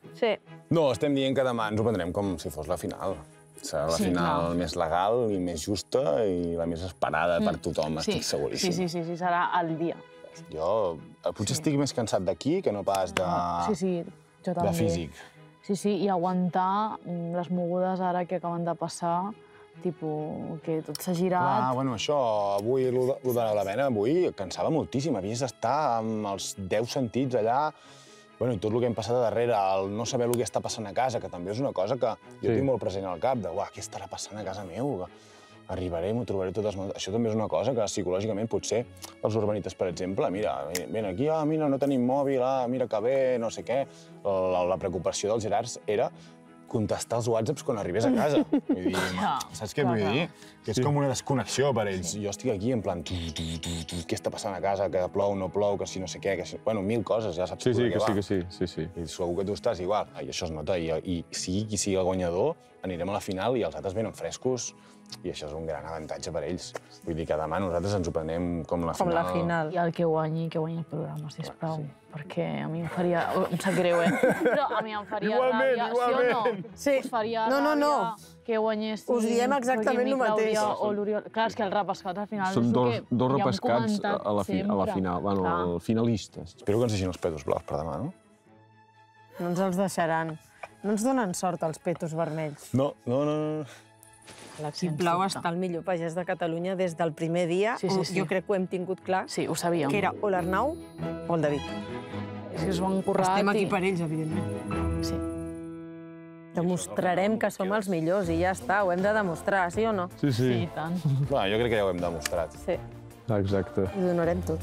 Speaker 10: Sí.
Speaker 8: No, estem dient que demà ens ho prendrem com si fos la final. Serà la
Speaker 2: Sí,
Speaker 8: final
Speaker 2: clar.
Speaker 8: més legal i més justa i la més esperada per tothom, estic seguríssim.
Speaker 2: Sí, sí, sí, sí, serà el dia.
Speaker 8: Jo potser estic més cansat d'aquí que no pas de,
Speaker 2: Sí, sí, jo també.
Speaker 8: de físic.
Speaker 2: Sí, sí, i aguantar les mogudes ara que acaben de passar, tipus, que tot s'ha girat.
Speaker 8: Clar, bueno, això, avui, lo de, lo de la vena, avui cansava moltíssim. Havies d'estar amb els deu sentits allà, bueno, i tot el que hem passat a darrere, el no saber el que està passant a casa, que també és una cosa que jo
Speaker 6: Sí.
Speaker 8: tinc molt present al cap, de, uah, què estarà passant a casa meu? Arribaré, m'ho trobaré totes... Això també és una cosa que psicològicament potser els urbanites, per exemple, mira, ven aquí, ah, mira, no tenim mòbil, ah, mira que bé, no sé què. La, la preocupació dels Gerards era contestar els whatsapps quan arribés a casa. Vull dir, saps què vull dir? Que és com una desconnexió per ells. Jo estic aquí en plan, tu, tu, tu, tu, què està passant a casa, que plou, no plou, que si no sé què, que si... Bueno, mil coses, ja saps
Speaker 6: Sí,
Speaker 8: tu
Speaker 6: sí,
Speaker 8: de
Speaker 6: que
Speaker 8: què
Speaker 6: sí,
Speaker 8: va.
Speaker 6: que sí, sí, sí.
Speaker 8: I segur que tu estàs igual. I això es nota. I, i sigui qui sigui el guanyador, anirem a la final i els altres venen frescos i això és un gran avantatge per ells. Vull dir que demà nosaltres ens ho prenem com la
Speaker 10: Com
Speaker 8: final.
Speaker 10: la final.
Speaker 2: I el que guanyi, que guanyi el programa, sisplau. Perquè a mi em faria... Em sap greu, eh? Però a mi em faria
Speaker 10: Igualment,
Speaker 2: ràbia,
Speaker 10: igualment.
Speaker 2: sí o no?
Speaker 10: Sí.
Speaker 2: Us faria
Speaker 10: No, no, no.
Speaker 2: ràbia que guanyessin...
Speaker 10: Us diem exactament
Speaker 2: Joaquim i
Speaker 10: el mateix.
Speaker 2: Clàudia o l'Oriol. Clar, és que el repescat al final
Speaker 6: Són
Speaker 2: és
Speaker 6: dos,
Speaker 2: el que
Speaker 6: dos
Speaker 2: ja hem
Speaker 6: repescats
Speaker 2: comentat
Speaker 6: a la, fi, a la
Speaker 2: sempre.
Speaker 6: final, bueno,
Speaker 2: Clar.
Speaker 6: finalistes.
Speaker 8: Espero que ens deixin els petos blaus per demà, no?
Speaker 10: No ens els deixaran. No ens donen sort els petos vermells.
Speaker 8: No, no, no. no.
Speaker 10: L'equip blau està el millor pagès de Catalunya des del primer dia.
Speaker 2: Sí, sí, sí.
Speaker 10: Jo crec que ho hem tingut clar.
Speaker 2: Sí, ho sabíem.
Speaker 10: Que era o l'Arnau o el David.
Speaker 2: És que es van currar...
Speaker 10: Estem aquí
Speaker 2: i-
Speaker 10: per ells, evidentment.
Speaker 2: Sí.
Speaker 10: Demostrarem que som els millors i ja està, ho hem de demostrar, sí o no?
Speaker 6: Sí, sí.
Speaker 2: Sí, i tant.
Speaker 8: Bueno, jo crec que ja ho hem demostrat.
Speaker 10: Sí,
Speaker 6: Exacte.
Speaker 10: ho donarem tot.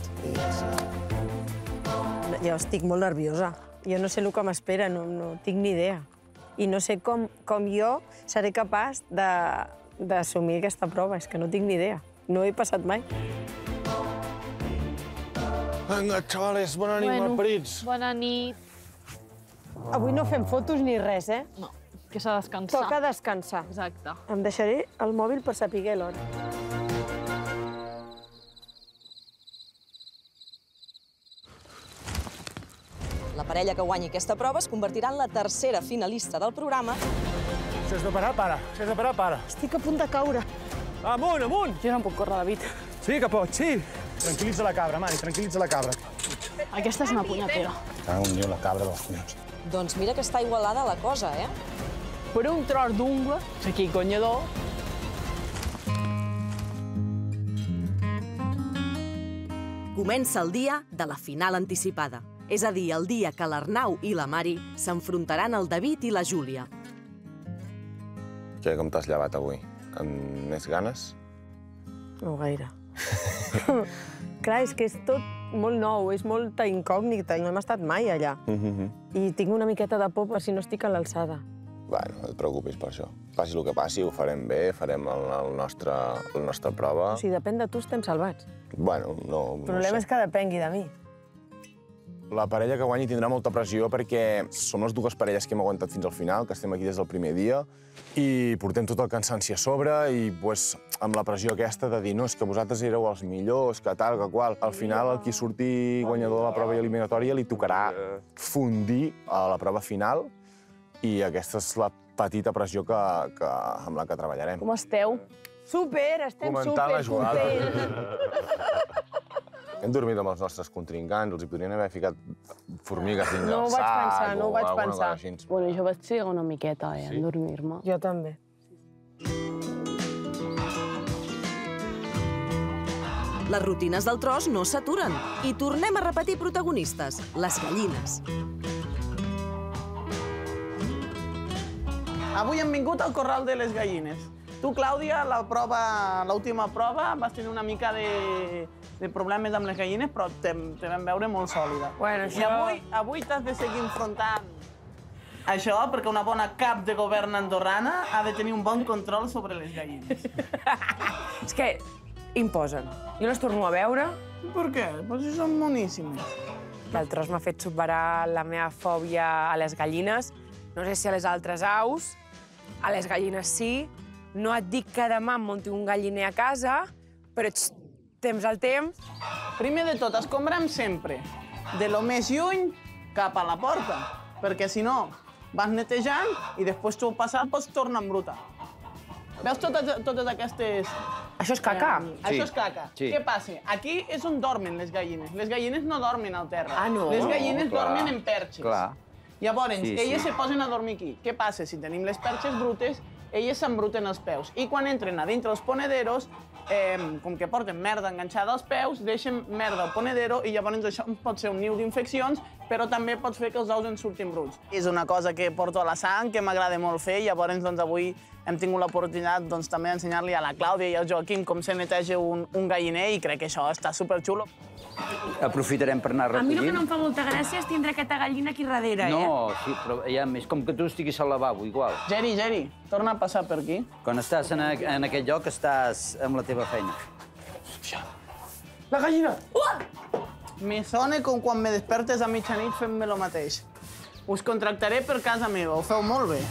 Speaker 10: Jo estic molt nerviosa. Jo no sé el que m'espera, no, no tinc ni idea. I no sé com, com jo seré capaç de- d'assumir aquesta prova, és que no tinc ni idea. No he passat mai.
Speaker 8: Vinga, xavales, bona nit,
Speaker 2: Bueno,
Speaker 8: malparits.
Speaker 2: bona nit.
Speaker 10: Avui no fem fotos ni res, eh?
Speaker 2: No, que s'ha de descansar.
Speaker 10: Toca descansar.
Speaker 2: Exacte.
Speaker 10: Em deixaré el mòbil per saber l'hora.
Speaker 3: La parella que guanyi aquesta prova es convertirà en la tercera finalista del programa.
Speaker 1: Si has de parar, para. Si has de parar, para.
Speaker 10: Estic a punt de caure.
Speaker 1: Amunt, amunt!
Speaker 2: Jo no puc córrer, David.
Speaker 1: Sí que pots, sí. Tranquil·litza la cabra, Mani, tranquil·litza la cabra.
Speaker 2: Aquesta és una punyetera.
Speaker 8: Ah, un diu la cabra dels collons.
Speaker 3: Doncs mira que està igualada la cosa, eh?
Speaker 18: Per un tros d'ungla, aquí guanyador.
Speaker 3: Comença el dia de la final anticipada. És a dir, el dia que l'Arnau i la Mari s'enfrontaran al David i la Júlia.
Speaker 8: Què, com t'has llevat avui? Amb més ganes?
Speaker 10: No gaire. Clar, és que és tot molt nou, és molta incògnita i no hem estat mai allà. I tinc una miqueta de por per si no estic a l'alçada.
Speaker 8: Bueno, no et preocupis per això. Passi el que passi, ho farem bé, farem el, el nostre, la nostra prova.
Speaker 10: Si depèn de tu, estem salvats.
Speaker 8: Bueno, no,
Speaker 10: El problema
Speaker 8: no
Speaker 10: és que depengui de mi.
Speaker 8: La parella que guanyi tindrà molta pressió perquè som les dues parelles que hem aguantat fins al final, que estem aquí des del primer dia, i portem tot el cansanci a sobre i pues, amb la pressió aquesta de dir no, és que vosaltres éreu els millors, que tal, que qual. Al final, el qui surti guanyador de la prova eliminatòria li tocarà fundir a la prova final i aquesta és la petita pressió que, que, amb la que treballarem.
Speaker 2: Com esteu?
Speaker 10: Super, estem
Speaker 8: Comentant la
Speaker 10: super
Speaker 8: jugada.
Speaker 10: contents.
Speaker 8: Hem dormit amb els nostres contrincants, els hi podrien haver ficat formigues dins
Speaker 10: No ho
Speaker 8: del
Speaker 10: vaig
Speaker 8: sac
Speaker 10: pensar, no ho
Speaker 8: o
Speaker 10: vaig
Speaker 8: alguna
Speaker 10: pensar.
Speaker 8: cosa així.
Speaker 2: Bueno, jo vaig trigar una miqueta, eh, en dormir-me.
Speaker 10: Jo també.
Speaker 3: Les rutines del tros no s'aturen i tornem a repetir protagonistes, les gallines.
Speaker 11: Avui hem vingut al corral de les gallines. Tu, Clàudia, la prova, l'última prova, vas tenir una mica de, de problemes amb les gallines, però te, te vam veure molt sòlida.
Speaker 10: Bueno,
Speaker 11: I
Speaker 10: això-
Speaker 11: avui, avui t'has de seguir enfrontant això, perquè una bona cap de govern andorrana ha de tenir un bon control sobre les gallines.
Speaker 7: És que imposen. Jo les torno a veure.
Speaker 11: Per què? Pues si són moníssimes.
Speaker 7: El tros m'ha fet superar la meva fòbia a les gallines. No sé si a les altres aus, a les gallines sí. No et dic que demà em munti un galliner a casa, però xt, temps al temps.
Speaker 11: Primer de tot, escombrem sempre de lo més lluny cap a la porta, perquè si no, vas netejant i després tu passat pots tornar a embrutar. Veus totes, totes aquestes...
Speaker 14: Això és caca?
Speaker 11: Eh, això és caca.
Speaker 14: Sí.
Speaker 11: Què passa? Aquí és on dormen les gallines. Les gallines no dormen al terra.
Speaker 14: Ah, no?
Speaker 11: Les gallines
Speaker 4: No, clar.
Speaker 11: dormen en perxes.
Speaker 4: Clar.
Speaker 11: Llavors,
Speaker 4: Sí,
Speaker 11: elles
Speaker 4: sí.
Speaker 11: se posen a dormir aquí. Què passa? Si tenim les perxes brutes, elles s'embruten els peus. I quan entren a dintre els ponederos, eh, com que porten merda enganxada als peus, deixen merda al ponedero i llavors això pot ser un niu d'infeccions, però també pot fer que els ous en surtin bruts. És una cosa que porto a la sang, que m'agrada molt fer, i llavors doncs, avui hem tingut l'oportunitat doncs, també d'ensenyar-li a la Clàudia i al Joaquim com se neteja un, un galliner i crec que això està superxulo.
Speaker 4: Aprofitarem per anar
Speaker 12: A mi el que
Speaker 4: recollint.
Speaker 12: no em fa molta gràcia és tindre aquesta gallina aquí darrere, eh?
Speaker 4: No, sí, però ja, és com que tu estiguis al lavabo, igual.
Speaker 11: Geri, Geri, torna a passar per aquí.
Speaker 4: Quan estàs en, a- en aquest lloc, estàs amb la teva feina.
Speaker 11: La gallina! Me sona com quan me despertes a mitjanit fent-me lo mateix. Us contractaré per casa meva, ho feu molt bé.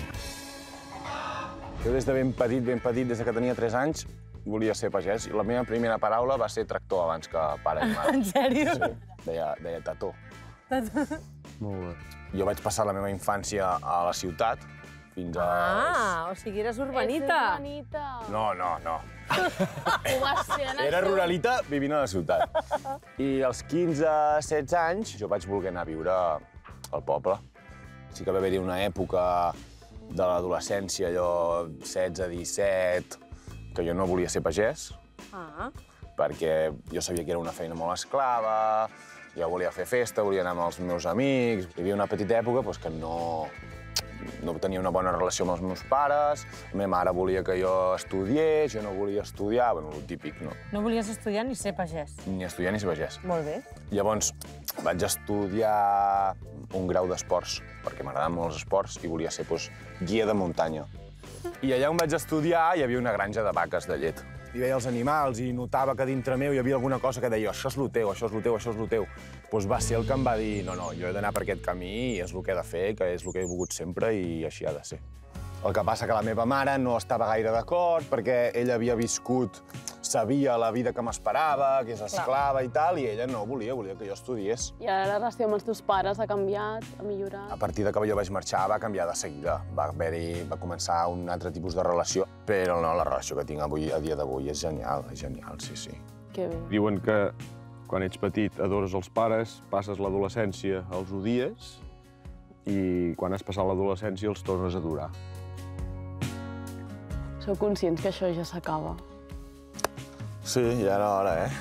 Speaker 8: Jo des de ben petit, ben petit, des de que tenia tres anys, volia ser pagès. I la meva primera paraula va ser tractor abans que pare i mare.
Speaker 10: En sèrio?
Speaker 8: Sí, deia, deia tató. Molt bé. Jo vaig passar la meva infància a la ciutat, fins a...
Speaker 10: Ah, o sigui, eres urbanita.
Speaker 2: urbanita.
Speaker 8: No, no, no.
Speaker 2: Ho vas ser en el
Speaker 8: Era
Speaker 2: seu-
Speaker 8: ruralita vivint a la ciutat. I als quinze, setze anys jo vaig voler anar a viure al poble. Sí que va haver-hi una època de l'adolescència, allò setze, disset, que jo no volia ser pagès,
Speaker 10: Ah.
Speaker 8: perquè jo sabia que era una feina molt esclava, jo volia fer festa, volia anar amb els meus amics. Hi havia una petita època doncs, que no, no tenia una bona relació amb els meus pares, la meva mare volia que jo estudiés, jo no volia estudiar, bueno, el típic, no.
Speaker 10: No volies estudiar ni ser pagès.
Speaker 8: Ni estudiar ni ser pagès.
Speaker 10: Molt bé.
Speaker 8: Llavors vaig estudiar un grau d'esports, perquè m'agradaven molt els esports i volia ser doncs, guia de muntanya. I allà on vaig estudiar hi havia una granja de vaques de llet. I veia els animals i notava que dintre meu hi havia alguna cosa que deia això és lo teu, això és lo teu, això és lo teu. Doncs va ser el que em va dir no, no, jo he d'anar per aquest camí i és el que he de fer, que és el que he volgut sempre i així ha de ser. El que passa que la meva mare no estava gaire d'acord perquè ella havia viscut, sabia la vida que m'esperava, que és esclava i tal, i ella no volia, volia que jo estudiés.
Speaker 2: I ara la relació amb els teus pares ha canviat, ha millorat?
Speaker 8: A partir de que jo vaig marxar va canviar de seguida. Va haver-hi, va començar un altre tipus de relació, però no, la relació que tinc avui, a dia d'avui és genial, és genial, sí, sí.
Speaker 2: Que bé.
Speaker 6: Diuen que quan ets petit adores els pares, passes l'adolescència, els odies, i quan has passat l'adolescència els tornes a adorar.
Speaker 2: Sou conscients que això ja s'acaba?
Speaker 8: Sí, ja era hora, eh?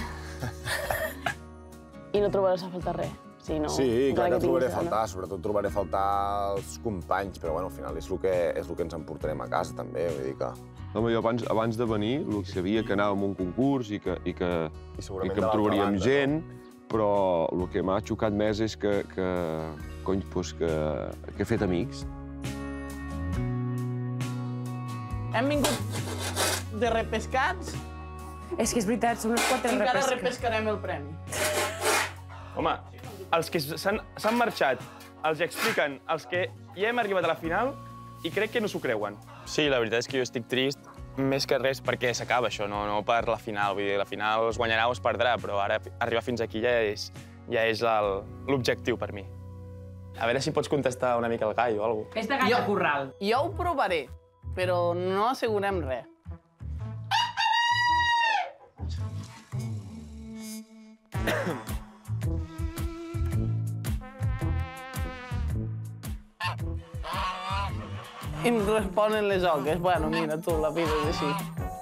Speaker 2: I no trobaràs a faltar res? Sí, no?
Speaker 8: Sí, clar
Speaker 2: Encara
Speaker 8: que trobaré a
Speaker 2: tinguis
Speaker 8: faltar, sobretot trobaré a faltar els companys, però bueno, al final és el que, és el que ens emportarem a casa, també, vull dir que...
Speaker 6: Home, jo abans, abans de venir, el que sabia que anàvem a un concurs i que, i que,
Speaker 8: I
Speaker 6: i
Speaker 8: segurament
Speaker 6: que
Speaker 8: de
Speaker 6: em
Speaker 8: l'altra
Speaker 6: trobaríem
Speaker 8: banda,
Speaker 6: gent, però el que m'ha xocat més és que, que, cony, doncs que, que he fet amics.
Speaker 11: Hem vingut de repescats.
Speaker 10: És que és veritat, són uns quatre
Speaker 11: Encara
Speaker 10: repescats.
Speaker 11: repescarem el premi.
Speaker 15: Home, els que s'han s'han marxat, els expliquen, els que ja hem arribat a la final i crec que no s'ho creuen.
Speaker 19: Sí, la veritat és que jo estic trist, més que res perquè s'acaba això, no, no per la final. Vull dir, la final es guanyarà o es perdrà, però ara arribar fins aquí ja és, ja és el- l'objectiu per mi. A veure si pots contestar una mica el gall o alguna cosa.
Speaker 11: És de gall de corral. Jo ho provaré, però no assegurem res. I em responen les oques. Bueno, mira tu, la vida és així.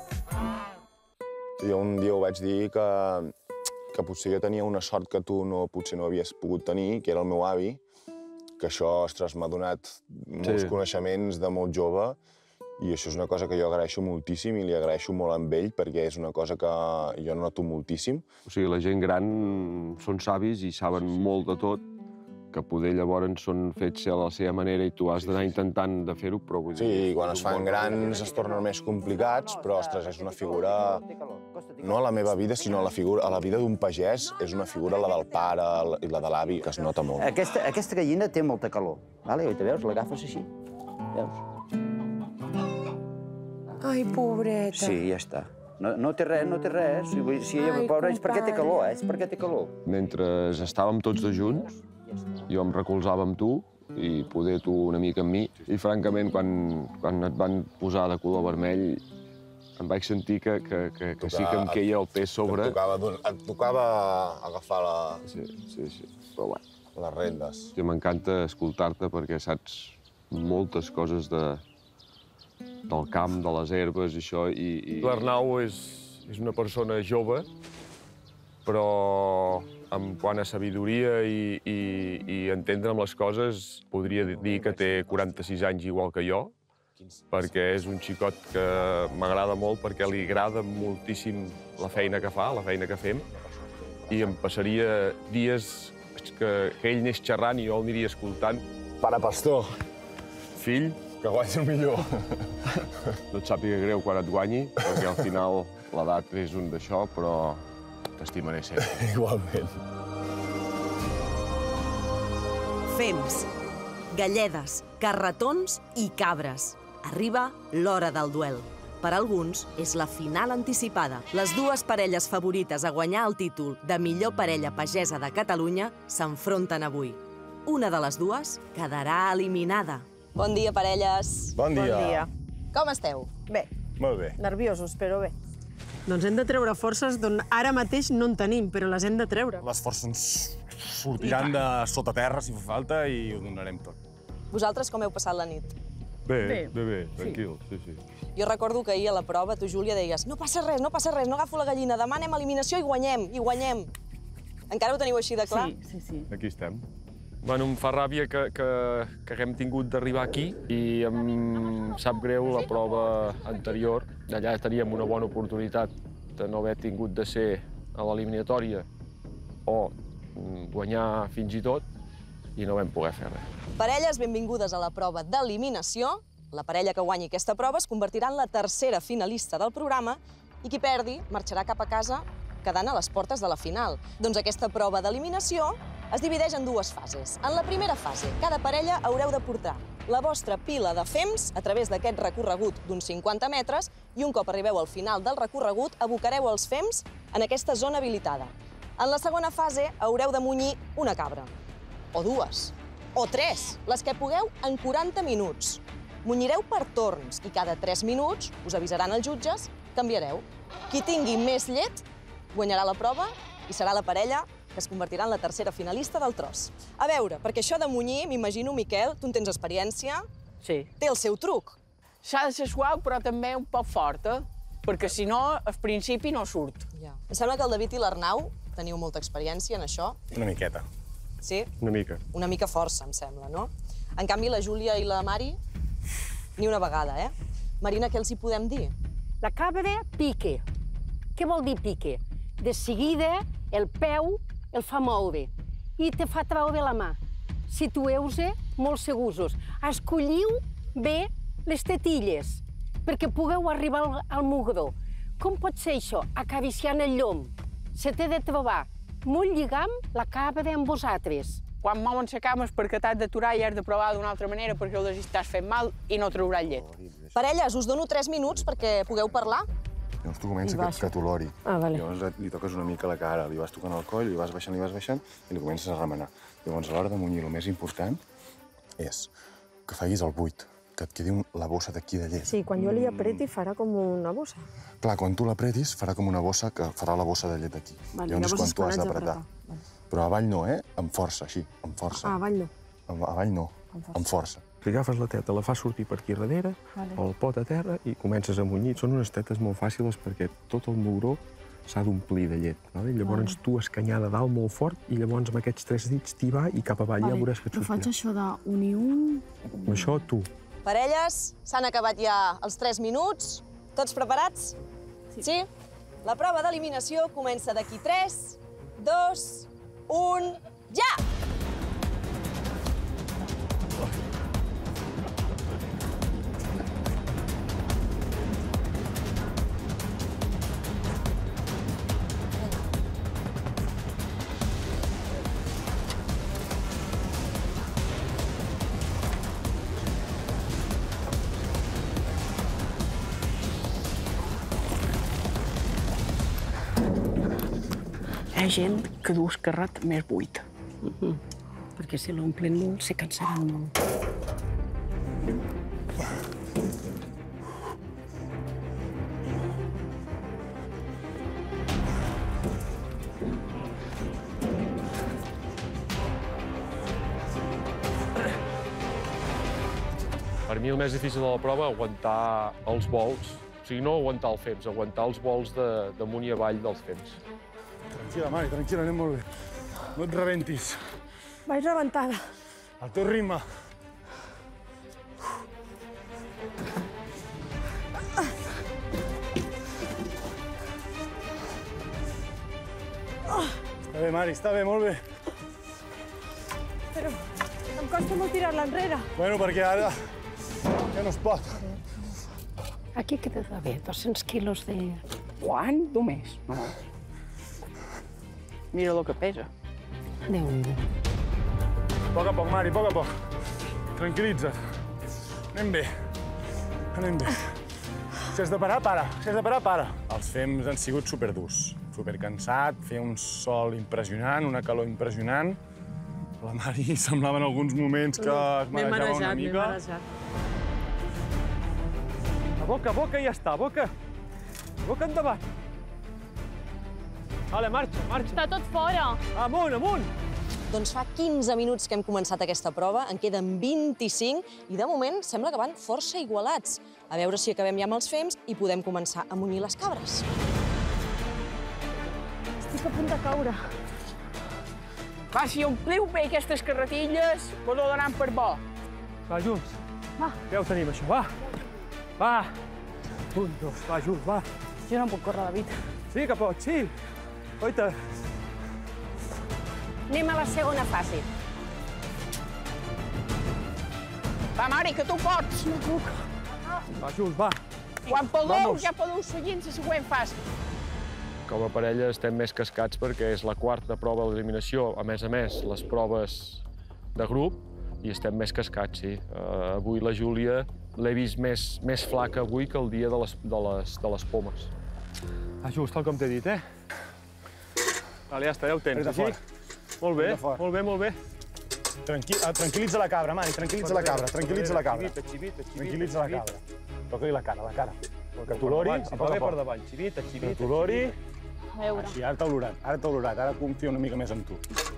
Speaker 8: Jo un dia ho vaig dir que, que potser jo tenia una sort que tu no, potser no havies pogut tenir, que era el meu avi, que això, ostres, m'ha donat molts
Speaker 6: Sí.
Speaker 8: coneixements de molt jove, i això és una cosa que jo agraeixo moltíssim i li agraeixo molt a ell, perquè és una cosa que jo noto moltíssim.
Speaker 6: O sigui, la gent gran són savis i saben molt de tot, que poder llavors són fets a la seva manera i tu has d'anar intentant de fer-ho, però vull dir...
Speaker 8: Sí, quan es fan grans es tornen més complicats, però, ostres, és una figura... No a la meva vida, sinó a la, figura, a la vida d'un pagès, és una figura, la del pare i la de l'avi, que es nota molt.
Speaker 4: Aquesta, aquesta gallina té molta calor, vale? Oi, te veus? L'agafes així. Veus?
Speaker 16: Ai, pobreta.
Speaker 4: Sí, ja està. No, no té res, no té res. Si, vull- si ella,
Speaker 16: Ai,
Speaker 4: pobra, és perquè té calor, eh?
Speaker 16: companya.
Speaker 4: És perquè té calor.
Speaker 6: Mentre estàvem tots de junts, jo em recolzava amb tu i poder tu una mica amb mi. I francament, quan, quan et van posar de color vermell, em vaig sentir que, que, que, que sí que em queia el pes sobre.
Speaker 8: Et tocava, et tocava agafar la...
Speaker 6: Sí, sí, sí. Però bueno.
Speaker 8: Les rendes.
Speaker 6: Sí, m'encanta escoltar-te perquè saps moltes coses de, del camp, de les herbes i això. I, i... L'Arnau és, és una persona jove, però en quant a sabidoria i, i, i entendre'm les coses, podria dir que té quaranta-sis anys igual que jo, perquè és un xicot que m'agrada molt, perquè li agrada moltíssim la feina que fa, la feina que fem, i em passaria dies que, que ell anés xerrant i jo el aniria escoltant.
Speaker 8: Pare pastor.
Speaker 6: Fill.
Speaker 8: Que guanyi el millor.
Speaker 6: No et sàpiga greu quan et guanyi, perquè al final l'edat és un d'això, però t'estimaré sempre.
Speaker 8: Igualment.
Speaker 3: Fems, galledes, carretons i cabres. Arriba l'hora del duel. Per alguns, és la final anticipada. Les dues parelles favorites a guanyar el títol de millor parella pagesa de Catalunya s'enfronten avui. Una de les dues quedarà eliminada. Bon dia, parelles.
Speaker 8: Bon dia.
Speaker 10: Bon dia.
Speaker 3: Com esteu?
Speaker 10: Bé.
Speaker 8: Molt bé.
Speaker 10: Nerviosos, però bé. Doncs hem de treure forces d'on ara mateix no en tenim, però les hem de treure.
Speaker 8: Les forces sortiran de sota terra, si fa falta, i ho donarem tot.
Speaker 3: Vosaltres com heu passat la nit?
Speaker 6: Bé, bé, bé, bé, tranquil, sí, sí.
Speaker 3: Jo recordo que ahir a la prova tu, Júlia, deies no passa res, no passa res, no agafo la gallina, demà anem a eliminació i guanyem, i guanyem. Encara ho teniu així de clar?
Speaker 2: Sí, sí, sí.
Speaker 6: Aquí estem. Bueno, em fa ràbia que, que, que haguem tingut d'arribar aquí i em sap greu la prova anterior. Allà teníem una bona oportunitat de no haver tingut de ser a l'eliminatòria o guanyar fins i tot i no vam poder fer res.
Speaker 3: Parelles, benvingudes a la prova d'eliminació. La parella que guanyi aquesta prova es convertirà en la tercera finalista del programa i qui perdi marxarà cap a casa quedant a les portes de la final. Doncs aquesta prova d'eliminació es divideix en dues fases. En la primera fase, cada parella haureu de portar la vostra pila de fems a través d'aquest recorregut d'uns cinquanta metres i un cop arribeu al final del recorregut abocareu els fems en aquesta zona habilitada. En la segona fase haureu de munyir una cabra, o dues, o tres, les que pugueu en quaranta minuts. Munyireu per torns i cada tres minuts, us avisaran els jutges, canviareu. Qui tingui més llet guanyarà la prova i serà la parella que es convertirà en la tercera finalista del tros. A veure, perquè això de munyir, m'imagino, Miquel, tu en tens experiència,
Speaker 18: Sí.
Speaker 3: té el seu truc.
Speaker 18: S'ha de ser suau, però també un poc forta, perquè si no, al principi no surt.
Speaker 3: Ja. Em sembla que el David i l'Arnau teniu molta experiència en això.
Speaker 8: Una miqueta.
Speaker 3: Sí?
Speaker 6: Una mica.
Speaker 3: Una mica força, em sembla, no? En canvi, la Júlia i la Mari, ni una vegada, eh? Marina, què els hi podem dir?
Speaker 14: La cabra pique. Què vol dir pique? De seguida, el peu el fa moure i te fa treure la mà. Situeu-se molt seguros. Escolliu bé les tetilles perquè pugueu arribar al, al mugró. Com pot ser això? Acariciant el llom. Se té de trobar molt lligam la cabra amb vosaltres.
Speaker 18: Quan mouen la cama és perquè t'has d'aturar i has de provar d'una altra manera perquè ho estàs fent mal i no trauràs llet.
Speaker 3: Parelles, us dono tres minuts perquè pugueu parlar.
Speaker 8: Llavors tu comença que, que t'olori.
Speaker 10: Ah, vale.
Speaker 8: Llavors li toques una mica la cara, li vas tocant el coll, li vas baixant, li vas baixant i li comences a remenar. Llavors, a l'hora de munyir, el més important és que facis el buit, que et quedi un, la bossa d'aquí de llet.
Speaker 10: Sí, quan jo li apreti farà com una bossa.
Speaker 8: Clar, quan tu l'apretis farà com una bossa que farà la bossa de llet aquí.
Speaker 10: Vale,
Speaker 8: llavors,
Speaker 10: llavors
Speaker 8: és quan tu has
Speaker 10: haig
Speaker 8: d'apretar. Però avall no, eh? Amb força, així, amb força.
Speaker 10: Ah, avall no.
Speaker 8: Avall no, amb força.
Speaker 6: Si agafes la teta, la fas sortir per aquí darrere,
Speaker 10: Vale.
Speaker 6: el pot a terra i comences a munyir. Són unes tetes molt fàcils perquè tot el mugró s'ha d'omplir de llet. Vale? Llavors
Speaker 2: Vale.
Speaker 6: tu escanyar de dalt molt fort i llavors amb aquests tres dits tibar i cap avall ja veuràs que et
Speaker 2: Però faig
Speaker 6: sortirà.
Speaker 2: això d'un i un...
Speaker 6: Amb això tu.
Speaker 3: Parelles, s'han acabat ja els tres minuts. Tots preparats? Sí. Sí? La prova d'eliminació comença d'aquí tres, dos, un, ja!
Speaker 18: Hi ha gent que du el carret més buit.
Speaker 14: perquè si l'omplen molt se cansaran molt.
Speaker 6: Per mi el més difícil de la prova és aguantar els vols, o sigui, no aguantar el fems, aguantar els vols d'amunt i avall dels fems.
Speaker 20: Tranquil·la, Mari, tranquil·la, anem molt bé. No et rebentis.
Speaker 10: Vaig rebentada.
Speaker 20: Al teu ritme. Està bé, Mari, està bé, molt bé.
Speaker 10: Però em costa molt tirar-la enrere.
Speaker 20: Bueno, perquè ara ja no es pot.
Speaker 14: Aquí queda bé, dos-cents quilos de...
Speaker 17: Quant? Només? No. Mira el que pesa.
Speaker 14: Déu-n'hi-do.
Speaker 20: A poc a poc, Mari, a poc a poc. Tranquil·litza't. Anem bé. Anem bé. Si has de parar, para. Si has de parar, para. Els fems han sigut superdurs. Supercansat, feia un sol impressionant, una calor impressionant. La Mari semblava en alguns moments que es marejava una mica.
Speaker 10: M'he marejat,
Speaker 6: A boca, a boca, ja està, a boca. A boca endavant. Vale, marxa, marxa.
Speaker 2: Està tot fora.
Speaker 6: Amunt, amunt.
Speaker 3: Doncs fa quinze minuts que hem començat aquesta prova, en queden vint-i-cinc i de moment sembla que van força igualats. A veure si acabem ja amb els fems i podem començar a munyir les cabres.
Speaker 10: Estic a punt de caure.
Speaker 17: Va, si ompliu bé aquestes carretilles, vos ho donem per bo.
Speaker 6: Va, junts.
Speaker 10: Va.
Speaker 6: Ja ho tenim, això, va. Va. Un, dos, va, junts, va.
Speaker 2: Jo no puc córrer, David.
Speaker 6: Sí que pots, sí. Oita.
Speaker 14: Anem a la segona fase.
Speaker 17: Va, Mari, que tu pots.
Speaker 10: No puc.
Speaker 6: Va, junts, va.
Speaker 17: Quan podeu, ja podeu seguir la següent fase.
Speaker 6: Com a parella estem més cascats perquè és la quarta prova d'eliminació, a més a més, les proves de grup, i estem més cascats, sí. Uh, avui la Júlia l'he vist més, més flaca avui que el dia de les, de les, de les pomes. Ah, just, tal com t'he dit, eh? Vale, ja està, ja ho tens, així? Molt bé, molt bé, molt bé.
Speaker 20: Tranquil, tranquil·litza la cabra, Mari, tranquil·litza la cabra, tranquil·litza la cabra.
Speaker 6: Xivita, xivita,
Speaker 20: Tranquil·litza la cabra. Toca-li la cara, la cara. Que t'olori, a poc a
Speaker 6: per
Speaker 20: poc.
Speaker 6: davant, xivita, xivita.
Speaker 20: Que t'olori.
Speaker 2: A veure.
Speaker 20: Així, ara t'ha olorat, ara t'ha olorat, ara confio una mica més en tu.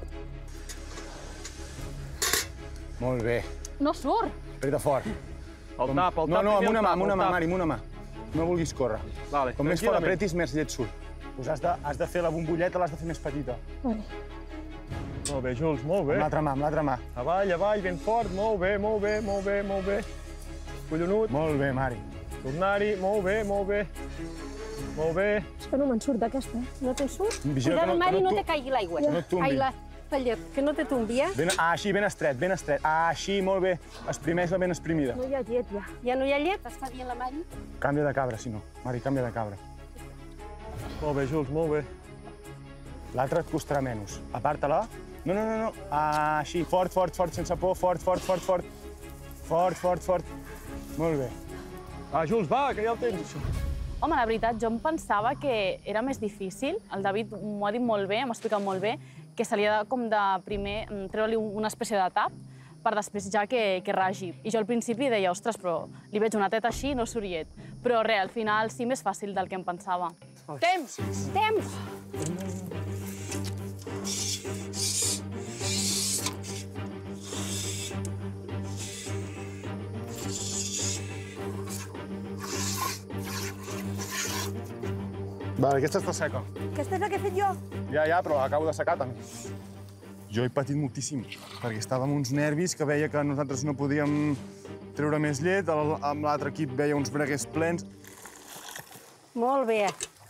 Speaker 20: Molt bé.
Speaker 2: No surt.
Speaker 20: Apreta fort.
Speaker 6: El tap, el tap.
Speaker 20: No, no, amb una mà, amb una mà,
Speaker 6: tap.
Speaker 20: Mari, amb una mà. No vulguis córrer.
Speaker 6: Vale,
Speaker 20: Com més fort
Speaker 6: tranquil·lament.
Speaker 20: apretis, més llet surt. Pues has de, has de fer la bombolleta, l'has de fer més petita.
Speaker 10: Vale.
Speaker 6: Molt bé, Jules, molt bé.
Speaker 20: Amb l'altra mà, amb l'altra mà.
Speaker 6: Avall, avall, ben fort, molt bé, molt bé, molt bé, molt bé. Collonut.
Speaker 20: Molt bé, Mari.
Speaker 6: Tornar-hi, molt bé, molt bé. Molt bé.
Speaker 10: És que no me'n surt d'aquesta, eh? No te'n surt?
Speaker 20: Vigila
Speaker 14: Cuidado,
Speaker 20: que no-
Speaker 14: Mari,
Speaker 20: que no
Speaker 14: no
Speaker 20: tu-
Speaker 14: te caigui l'aigua.
Speaker 20: que no et tombi.
Speaker 14: Ai, la, la llet, que no te tombi, eh?
Speaker 20: Ben, ah, així, ben estret, ben estret. Ah, així, molt bé. Exprimeix-la ben exprimida.
Speaker 10: No hi ha llet, ja.
Speaker 14: Ja no hi ha llet? Està dient la Mari?
Speaker 20: Canvia de cabra, si no. Mari, canvia de cabra.
Speaker 6: Molt bé, Jules, molt bé.
Speaker 20: L'altra et costarà menys. Aparta-la. No, no, no, no. Ah, així. Fort, fort, fort, sense por. Fort, fort, fort, fort. Fort, fort, fort. Molt bé.
Speaker 6: Va, Jules, va, que ja ho tens, això.
Speaker 2: Home, la veritat, jo em pensava que era més difícil. El David m'ho ha dit molt bé, m'ha explicat molt bé, que se li ha de, com de primer treure-li una espècie de tap per després ja que, que ragi. I jo al principi deia, ostres, però li veig una teta així, no surt llet. Però res, al final sí, més fàcil del que em pensava.
Speaker 14: Temps! Temps!
Speaker 20: Vale, aquesta està seca.
Speaker 10: Aquesta és la que he fet jo.
Speaker 20: Ja, ja, però l'acabo de secar, també. Jo he patit moltíssim, perquè estava amb uns nervis que veia que nosaltres no podíem treure més llet, el- amb l'altre equip veia uns breguers plens.
Speaker 14: Molt bé.